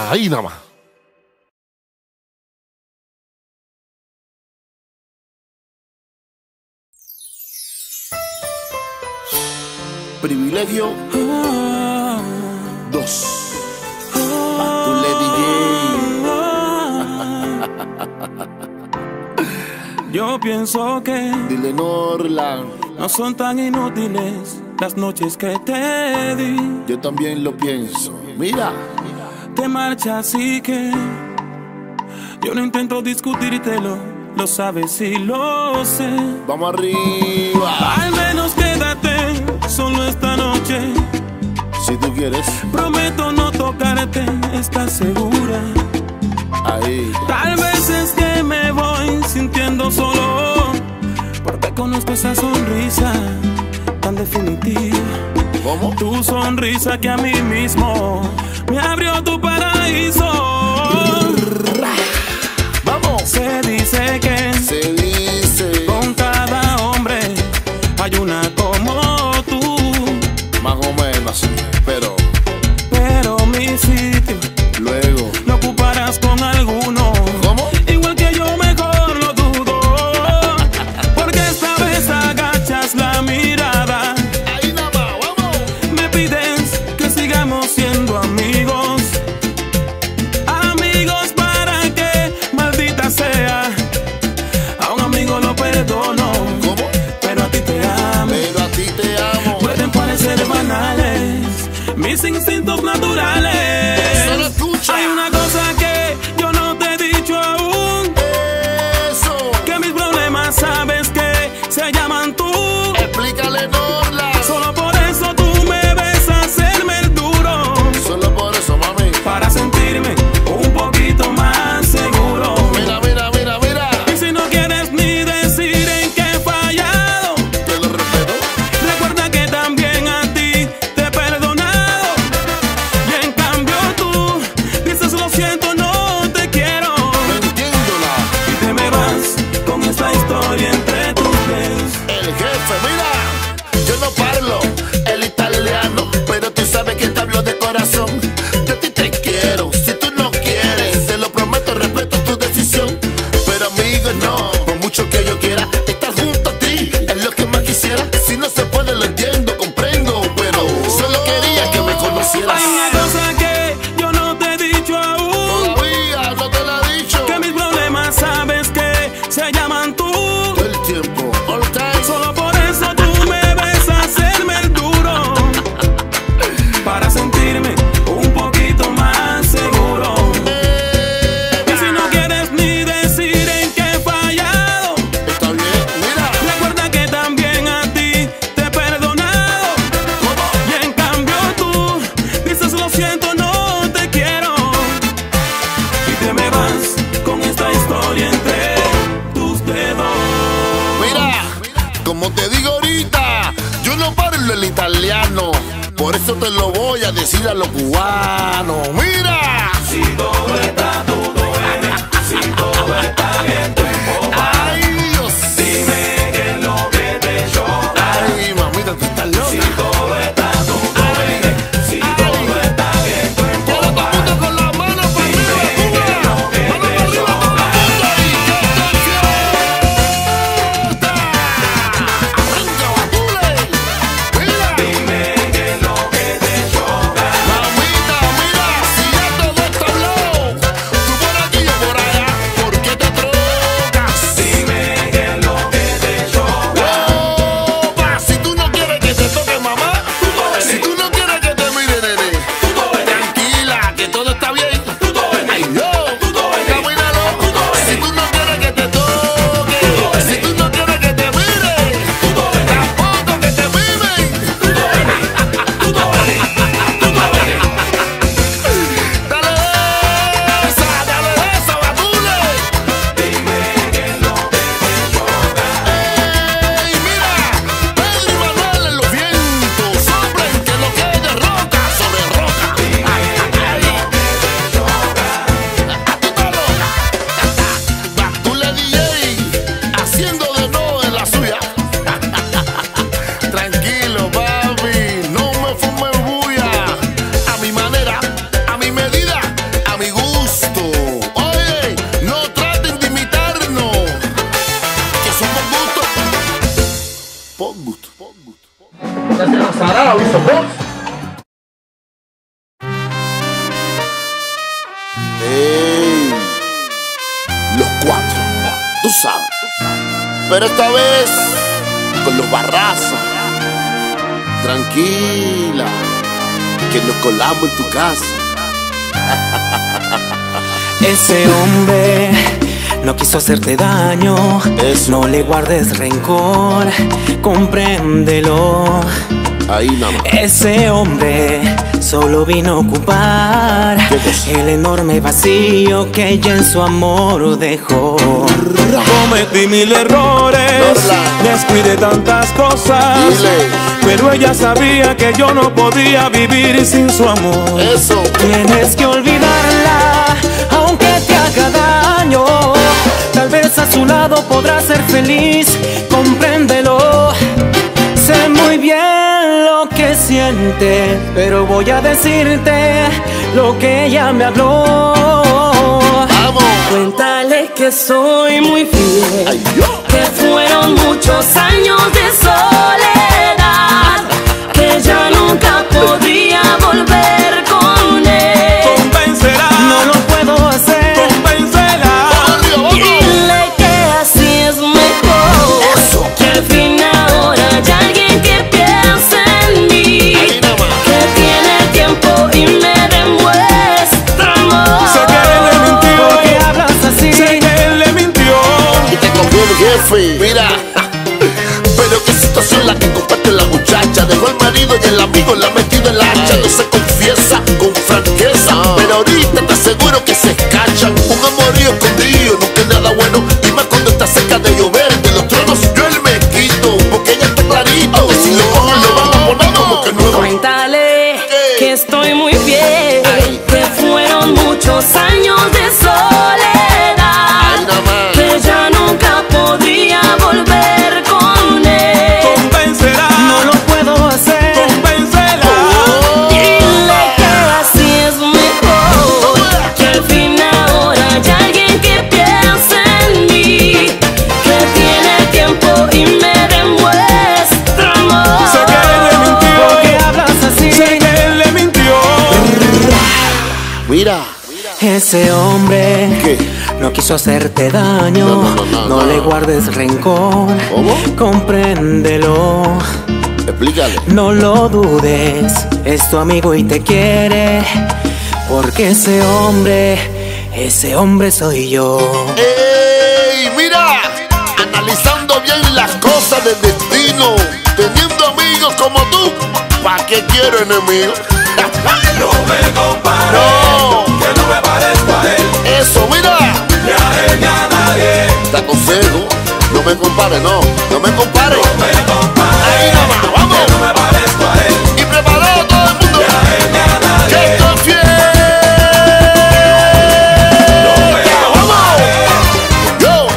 Ahí nada más. Privilegio 2. Patule DJ. Yo pienso que Dile Norland. no son tan inútiles las noches que te di. Yo también lo pienso. Mira. Te marchas y que yo no intento discutírtelo, lo sabes y lo sé. Vamos arriba. Al menos quédate solo esta noche. Si tú quieres. Prometo no tocarte, ¿estás segura? Ahí. Tal vez es que me voy sintiendo solo, porque conozco esa sonrisa tan definitiva. ¿Cómo? Tu sonrisa que a mí mismo me abrió tu paraíso. Vamos. Se dice que con cada hombre hay una como tú. Más o menos así, pero mi sitio luego lo ocuparás con alguno. ¿Cómo? Igual que yo, mejor lo dudo, porque esta vez agachas la mirada. Ahí nada más, vamos. Me pides que sigamos siendo amigos, amigos para que maldita sea. A un amigo lo perdono. ¿Cómo? Pero a ti te amo. Pero a ti te amo. Pueden parecer banales mis instintos naturales. Solo escucha. Hay una cosa que yo no te he dicho aún. Eso. Que mis problemas sabes que se llaman tú. Explícale Norland. Solo por eso tú me ves hacerme el duro, Solo por eso, mami. para sentirme un poquito más seguro. Mira, mira, mira, mira. Y si no quieres ni decir en qué he fallado, Te lo respeto. recuerda que también a ti te he perdonado. Y en cambio tú dices lo siento, no te quiero. No entiéndola. Y te me vas con esta historia entre tus dedos. El jefe, mira. Yo no parlo el italiano, pero tú sabes que te hablo de corazón. Yo a ti te quiero. Si tú no quieres, te lo prometo, respeto tu decisión. Pero amigo, no. Por mucho que yo quiera estar junto a ti, es lo que más quisiera. Si no se puede, lo entiendo, comprendo, pero solo quería que me conocieras. Hay una cosa que yo no te he dicho aún. Todavía no te la he dicho. Que mis problemas sabes que se llaman tú. Todo el tiempo, all time. Solo por eso tú me ves hacerme el duro, para sentirme un poquito más seguro. Y si no quieres ni decir en qué he fallado, Está bien, mira. recuerda que también a ti te he perdonado. Y en cambio tú dices lo siento, no te quiero. Y te me vas con esta historia entre tus dedos. Mira, como te digo ahorita, yo no parlo el italiano, por eso te lo voy a decir a los cubanos. Mira, Si todo está bien, si todo está bien, tú ay Dios, dime qué es lo que te choca. ay mamita, tú estás Si loca. todo está bien, si todo está bien, tú Todo el mundo con las manos para arriba, Cuba. Manos para arriba, todo el mundo ahí, que esto es fiesta. Arranca, Batule. Mira, dime qué es lo que te choca. mamita, mira, si ya todo está hablado, tú por aquí, yo por allá, ¿por qué te troca? gusto. Ey, los cuatro, tú sabes. Pero esta vez con los Barraza. Tranquila, que nos colamos en tu casa. Ese hombre no quiso hacerte daño. No le guardes rencor, compréndelo. Ahí nada más. Ese hombre solo vino a ocupar el enorme vacío que ella en su amor dejó. Cometí mil errores, descuidé tantas cosas, pero ella sabía que yo no podía vivir sin su amor. Eso. Tienes que olvidarla, aunque te haga daño. Tal vez a su lado podrás ser feliz, compréndelo. Sé muy bien lo que siente, pero voy a decirte lo que ella me habló. Vamos. Cuéntale que soy muy fiel, Ay, Dios. que fueron muchos años de soledad, que ya nunca podría volver con él. Convencerá, No lo puedo hacer. convencerá. Dile que así es mejor, Eso. que al fin ahora hay alguien que piensa en mí, Ahí nada más. que tiene tiempo y me demuestra amor. Sé que él le mintió, ¿Por qué hablas así? sé que él le mintió. Y te cogió el jefe. Mira. Pero qué situación la que comparte la muchacha. Dejó el marido y el amigo la ha metido en la hacha. No se confiesa con franqueza, pero ahorita te aseguro que se escachan. Un amorío escondido nunca es nada bueno, y más cuando está cerca de llover. De los tronos yo él me quito, porque ella está clarito que si lo cogen lo van a poner como que nuevo. Cuéntale que estoy muy bien, que fueron muchos años de soledad, nada más. que ya nunca podría volver con él. Convencerá, No lo puedo hacer. convencerá. Dile que así es mejor, que al fin ahora hay alguien que piensa en mí, que tiene tiempo y me demuestra amor. Sé que él le mintió, ¿Por qué hablas así? sé que él le mintió. Mira. Ese hombre ¿Qué? no quiso hacerte daño. No. Le guardes rencor. ¿Cómo? Compréndelo. Explícale. No lo dudes, es tu amigo y te quiere. Porque ese hombre soy yo. ¡Ey! Mira, analizando bien las cosas del destino, teniendo amigos como tú, ¿pa' qué quiero enemigos? No me compares, No. que no me parezco a él, Eso, mira, ni a él ni a nadie. te aconsejo, no me compares, no me compares. No me compares, Ahí nada más, vamos. que no me parezco a él, Y preparado todo el mundo, ni a él ni a nadie. que estoy fiel. No me compares, Yo.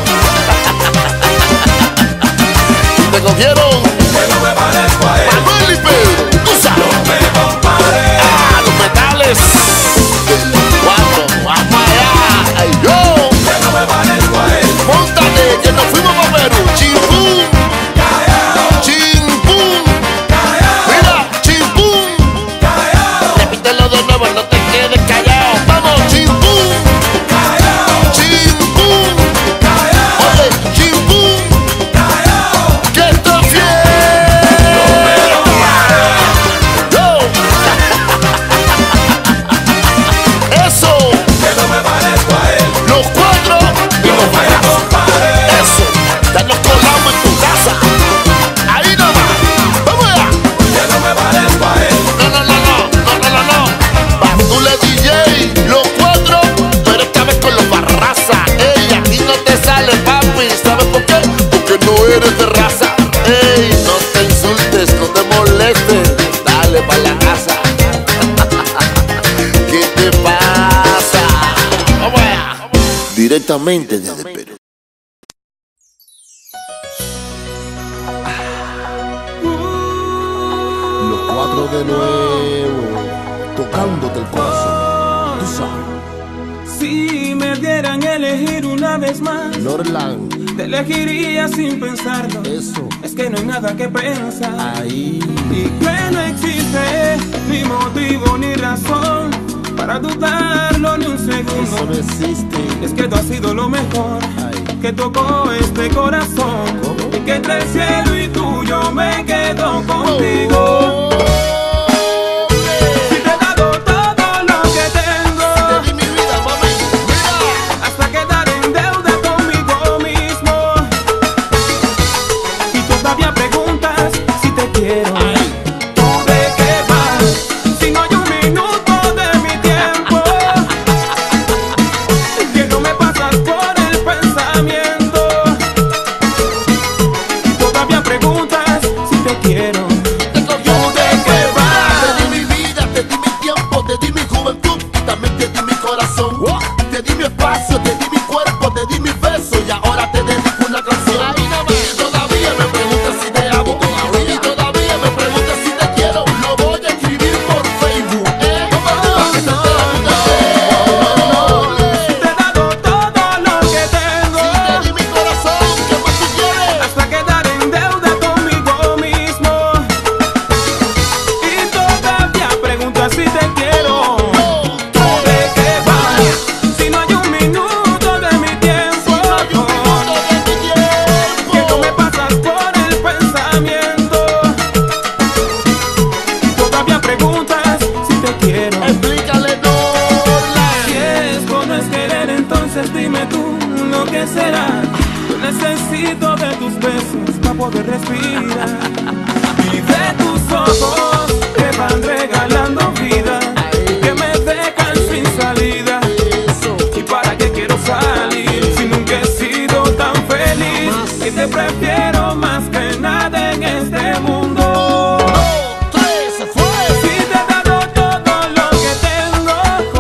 Te cogieron que no me parezco a él, Manuel y Pedro, tú sabes. no me compares. Ah, los metales. Cuatro, vamos allá. Ay, yo. Que no me parezco a él, Móntate, que nos fuimos para Perú. Chimpum, callao, chimpum. callao, Mira, chimpum. callao, Repítelo de nuevo, no te quedes callado. Vamos, chimpum, callao, chimpum. callao, Oye, chimpum. callao. Que estoy fiel. Yo. Eso. Que no me parezco a él, Los cuatro y los no me brazos. compares. Eso. Ya nos colamos en tu casa. Ahí nomás. Vamos allá. Que no me parezco a él, No. Basule DJ, los cuatro, pero esta vez con los Barraza. Ey, a ti no te sale, papi. ¿Sabes por qué? Porque no eres de raza. Ey, no te insultes, no te molestes. Dale pa' la casa. ¿Qué te pasa? Vamos allá. Directamente desde Perú. Los cuatro de nuevo, tocándote el corazón. Tú sabes. Si me dieran elegir una vez más Norland, te elegiría sin pensarlo. Eso. Es que no hay nada que pensar. Ahí. Y que no existe ni motivo ni razón para dudarlo ni un segundo. Eso no existe. Es que tú has sido lo mejor. Ay. Que tocó este corazón. ¿Cómo? Y que entre el cielo y tú yo me quedo contigo. Si te he dado todo lo que tengo, Te di mi vida, mami. Mira. hasta quedar en deuda conmigo mismo. Y todavía preguntas si te quiero. Ay. ¿Tú de qué vas? Si no hay un minuto de mi tiempo, que no me pasas por el pensamiento. Y todavía preguntas si te quiero. Te cogió de qué vas. Te di mi vida, te di mi tiempo, te di mi juventud y también te di mi corazón. Te di mi espacio, te di mi cuerpo, te di mi beso y ahora te dedico una canción. Ahí nada más. Y todavía me preguntas si te amo. Y todavía me preguntas si te quiero. Lo voy a escribir por Facebook. ¿Cómo te va? Que se te da un deseo. Te he dado todo lo que tengo, Sí, te di mi corazón. ¿Qué más tú quieres? hasta quedar en deuda conmigo mismo. Y todavía preguntas si te quiero. ¿Tú de qué vas? Si no hay un minuto de mi tiempo, que no me pasas por el pensamiento. Y todavía preguntas si te quiero. Explícale, no. Si esto no es querer, entonces dime tú lo que será. Yo necesito de tus besos para poder respirar y de tus ojos que van regalando vida, que me dejan sin salida. ¿Y para qué quiero salir si nunca he sido tan feliz? Y te prefiero más que nada en este mundo. Se fue. Si te he dado todo lo que tengo,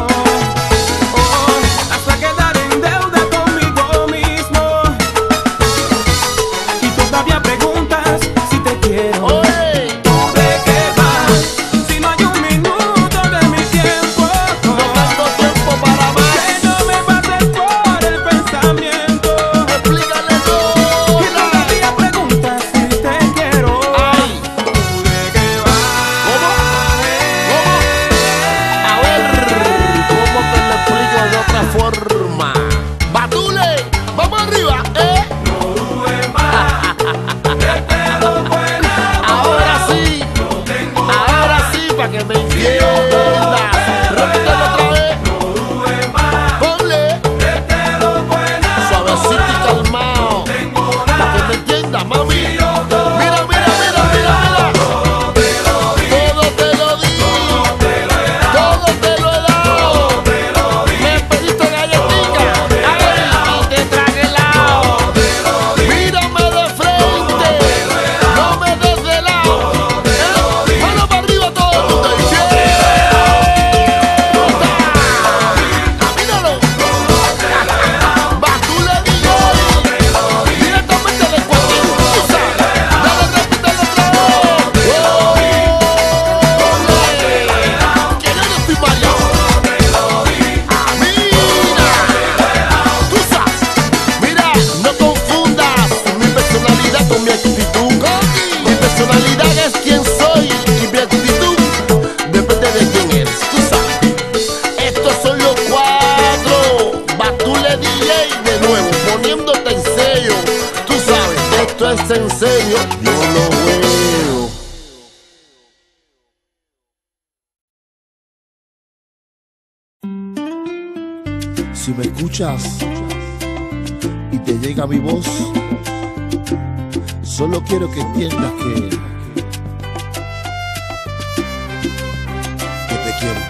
hasta quedar en deuda conmigo mismo. Y todavía preguntas si te quiero. ¿Tú de qué vas? Si no hay un minuto de mi tiempo, No tengo tiempo para más. que no me pases por el pensamiento. Explícale, no. Y todavía preguntas si te quiero. Ay. ¿Tú de qué vas? A ver, ¿cómo te lo explico de otra forma? Batule, vamos arriba, No dudes más, que te lo buena. Ahora sí, pa' que me entiendas. Repítelo otra vez. No dudes más, Ponle que te lo buena. suavecito y calmado. Pa' que me entiendas, mami. Mira, mira, mira, mira, mira. Todo te lo di. Todo te lo he dado. Me pediste galletica. Ay, y te tragué helado. Mírame de frente. No me des de lado. Mano para arriba todo el mundo. Camínalo. Batule DJ. Directamente de Cuauhtémoc. Dale, repítelo otra vez. Que yo no estoy mareado. Mira. Tú sabes. Mira, no confundas mi personalidad con mi actitud. Mi personalidad es quien soy y mi actitud depende de quién eres. Tú sabes. Estos son los cuatro. Batule DJ de nuevo, poniéndote en sello. Tú sabes, esto es en serio. Yo lo veo. Si me escuchas y te llega mi voz, solo quiero que entiendas que te quiero.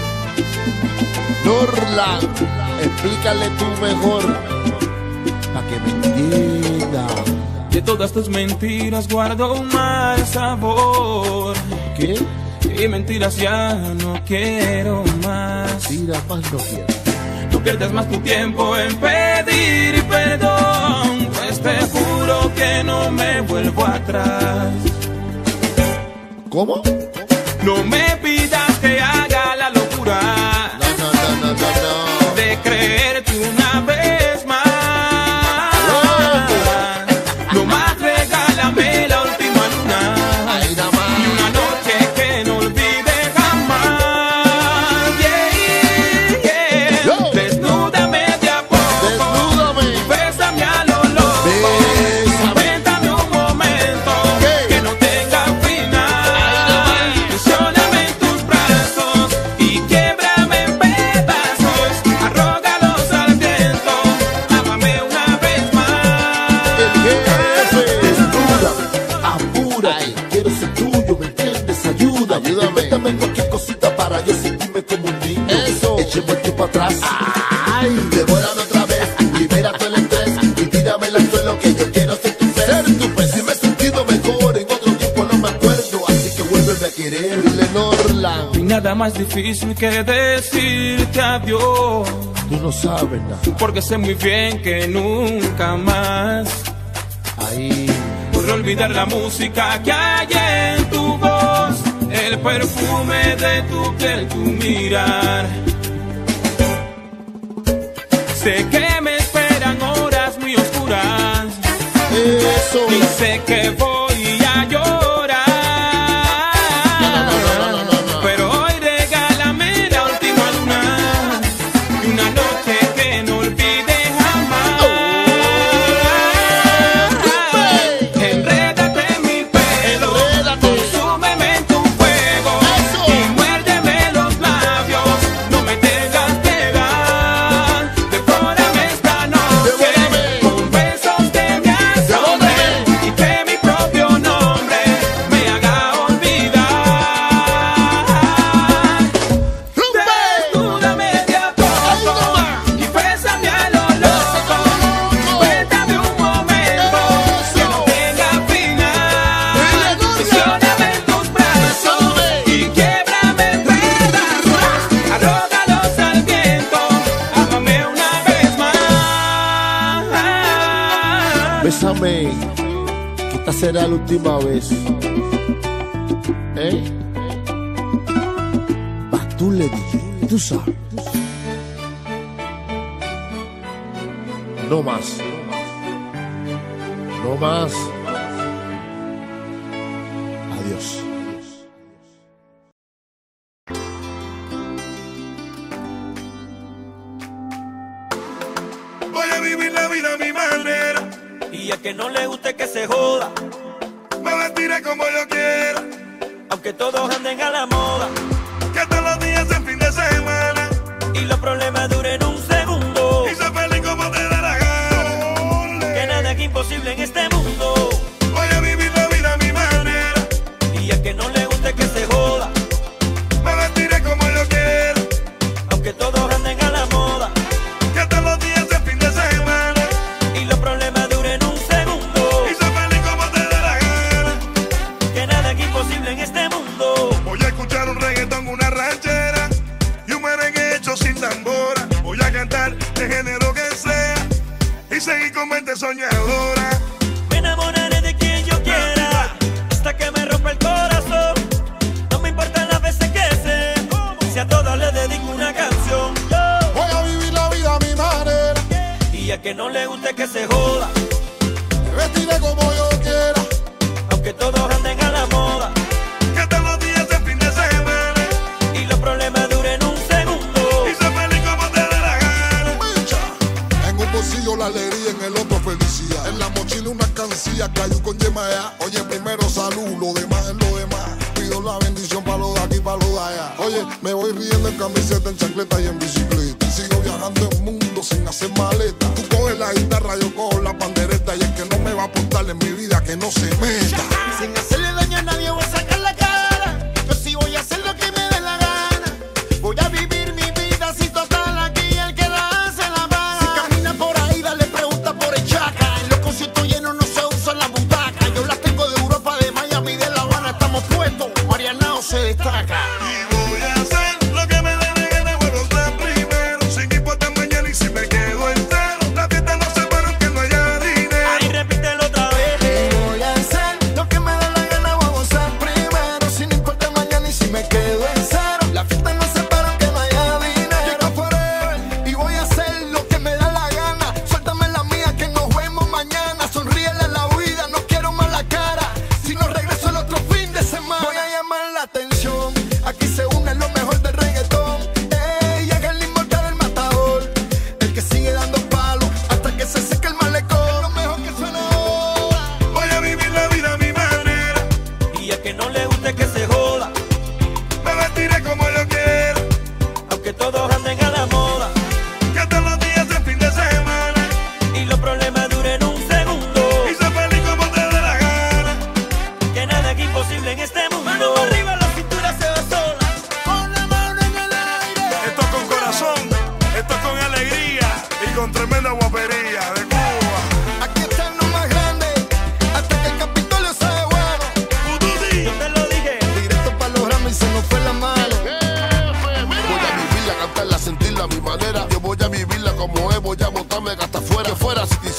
Norland, explícale tú mejor, pa' que me entienda. De todas tus mentiras guardo un mal sabor. ¿Qué? Y mentiras ya no quiero más. Tira más no quiero. No pierdas más tu tiempo en pedir perdón, pues te juro que no me vuelvo atrás. ¿Cómo? No me pidas que haga la locura de creerte una vez más. ayúdame. Dame cualquier cosita para yo sentirme como un niño. Eso. Echemos el tiempo atrás. Ay, devórame otra vez. Libera todo el estrés y tírame al suelo que yo quiero ser tu pez. Ser tu pez. Si me he sentido mejor en otro tiempo no me acuerdo. Así que vuélveme a querer, Lenorland. Y nada más difícil que decirte adiós. Tú no sabes nada. Porque sé muy bien que nunca más ahí podré olvidar la música que hay en tu voz, el perfume de tu piel, tu mirar. Sé que me esperan horas muy oscuras. Eso. Y sé que voy a llorar. Pero hoy regálame la última luna y una noche que no olvide jamás. Enrédate en mi pelo, consúmeme en tu fuego y muérdeme los labios. No me tengas piedad, devórame esta noche con besos que me asombren y que mi propio nombre me haga olvidar. Desnúdame de a poco y bésame a lo loco. Cuéntame un momento que no tenga final. Prisioname en tus brazos y quiebrame en pedazos. Arrógalos al viento, ámame una vez más. Bésame, que esta será la última vez. Tú le dije, tú sabes. No más. No más. Adiós. Voy a vivir la vida a mi manera. Y a que no le guste que se joda, Me vestiré como yo quiera. aunque todos anden a la moda Que todos los días es fin de semana. y los problemas duren un segundo. Y sé feliz como te dé la gana. Que nada es imposible en este mundo. Voy a vivir la vida a mi manera. Y a que no le guste que se joda, Me vestiré como yo quiera. aunque todos anden a la moda Que todos los días es fin de semana. y los problemas duren un segundo. Y sé feliz como te dé la gana. Que nada es imposible en este mundo. Voy a escuchar un reggaetón, una ranchera y un merengue hecho sin tambora. Voy a cantar de género que sea y seguir con mente soñadora. Me enamoraré de quien yo quiera hasta que me rompa el corazón. No me importan las veces que sea, si a todos les dedico una canción. Voy a vivir la vida a mi manera. Y a que no le guste que se joda, Me vestiré como yo quiera. aunque todos anden a la moda Que todos los días es fin de semana. y los problemas duren un segundo. Y sé feliz como te dé la gana. En un bolsillo la alegría, en el otro felicidad. En la mochila una cancilla, cayó con yema allá. Oye, primero salud, lo demás es lo demás. Pido la bendición para los de aquí, para los de allá. Oye, me voy riendo en camiseta, en chancleta y en bicicleta. Sigo viajando el mundo sin hacer maleta. Tú coges la guitarra, yo cojo la pandereta. Y el que no me va a aportar en mi vida, que no se meta. Sin hacerle daño a nadie voy a sacar la cara. Yo sí voy a hacer lo que me dé la gana. Voy a vivir mi vida así total, aquí el que la hace la paga. Si camina por ahí, dale pregunta por el chaca. En los conciertos llenos no se usan las butacas. Yo las tengo de Europa, de Miami, de La Habana. Estamos puestos, Marianao se destaca. Y voy a hacer lo que me dé la gana, vuelvo a estar primero. Sin importar mañana y si me quedo entero. La fiesta no se para aunque no haya dinero. Ahí repítelo otra vez. Voy a hacer lo que me dé la gana, voy a gozar primero. Sin importar mañana y si me quedo en cero. La fiesta no se para aunque no haya dinero. Llega forever y voy a hacer lo que me da la gana. Suéltame la mía que nos vemos mañana. Sonríele a la vida, no quiero mala cara. Si no regreso el otro fin de semana, voy a llamar la atención. Aquí se une lo mejor del reggaetón. Ey, llega el inmortal, el matador. El que sigue dando palos hasta que se seque el malecón. Lo mejor que suena ahora. Voy a vivir la vida a mi manera. Y a que no le guste que se joda, Me vestiré como yo quiera. aunque todos anden a la moda Que todos los días es fin de semana. y los problemas duren un segundo. Y sé feliz como te dé la gana. Que nada es imposible en este mundo. Mano arriba, la cintura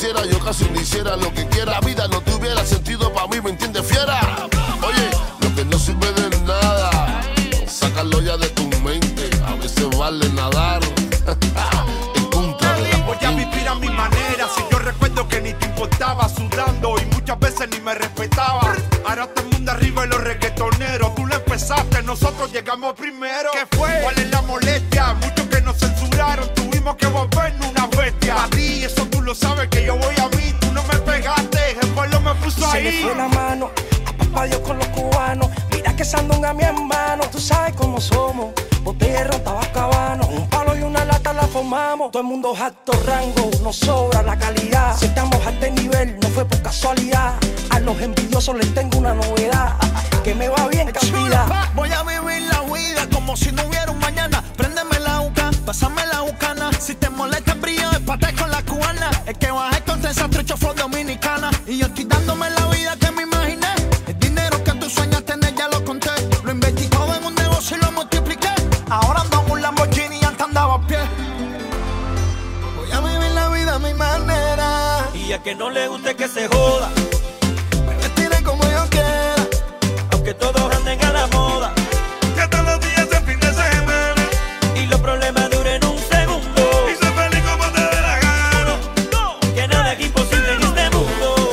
quisiera, yo casi ni hiciera lo que quiera. La vida no tuviera sentido para mí, ¿me entiendes, fiera? Oye, lo que no sirve de nada, sácalo ya de tu mente. A veces vale nadar en contra de la voy a vivir a mi manera. Si yo recuerdo que ni te importaba sudando y muchas veces ni me respetaba. Ahora todo el mundo arriba y los reggaetoneros. Tú lo empezaste, nosotros llegamos primero. ¿Qué fue? ¿Cuál es la molestia? Muchos que nos censuraron, tuvimos que volvernos una bestia. A ti, eso tú lo sabes que yo voy a mí. Tú no me pegaste, el pueblo me puso ahí. Se le fue la mano a papá Dios con los cubanos. Mira que sandunga mi hermano. Tú sabes cómo somos. Botella de ron, tabacabano. Un palo y una lata la formamos. Todo el mundo es alto rango, nos sobra la calidad. Si estamos a este nivel, no fue por casualidad. A los envidiosos les tengo una novedad. Que me va bien, cantidad. Voy a vivir la vida como si no hubiera un mañana. Préndeme la uca, pásame la bucana. Si te molesta el brillo, empate con la cubana. Es que bajé con esa trucha flor dominicana. Y yo estoy dándome la vida que me imaginé. El dinero que tú sueñas tener ya lo conté. Lo invertí todo en un negocio y lo multipliqué. Ahora ando en un Lamborghini y antes andaba a pie. Voy a vivir la vida a mi manera. Y a que no le guste que se joda, Me vestiré como yo quiera. aunque todos anden a la moda Que todos los días es fin de semana. y los problemas duren un segundo. Y sé feliz como te dé la gana. Que nada es imposible en este mundo.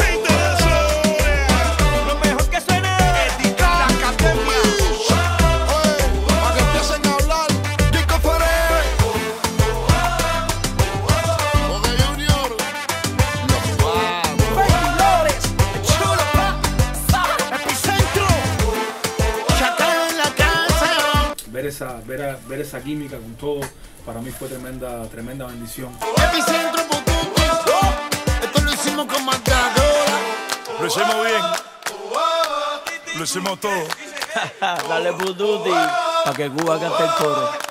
Lo mejor que suena La academia. Para que empiecen a hablar. Rico forever. Boca Junior, los vamos. Baby Lores. Chulo pa. Epicentro. Chacal en la casa. Ver esa química con todo, para mí fue tremenda bendición. Epicentro Pututi. Esto lo hicimos con Matadora. Lo hicimos bien. Lo hicimos todo. Dale Pututi, pa' que Cuba cante el coro.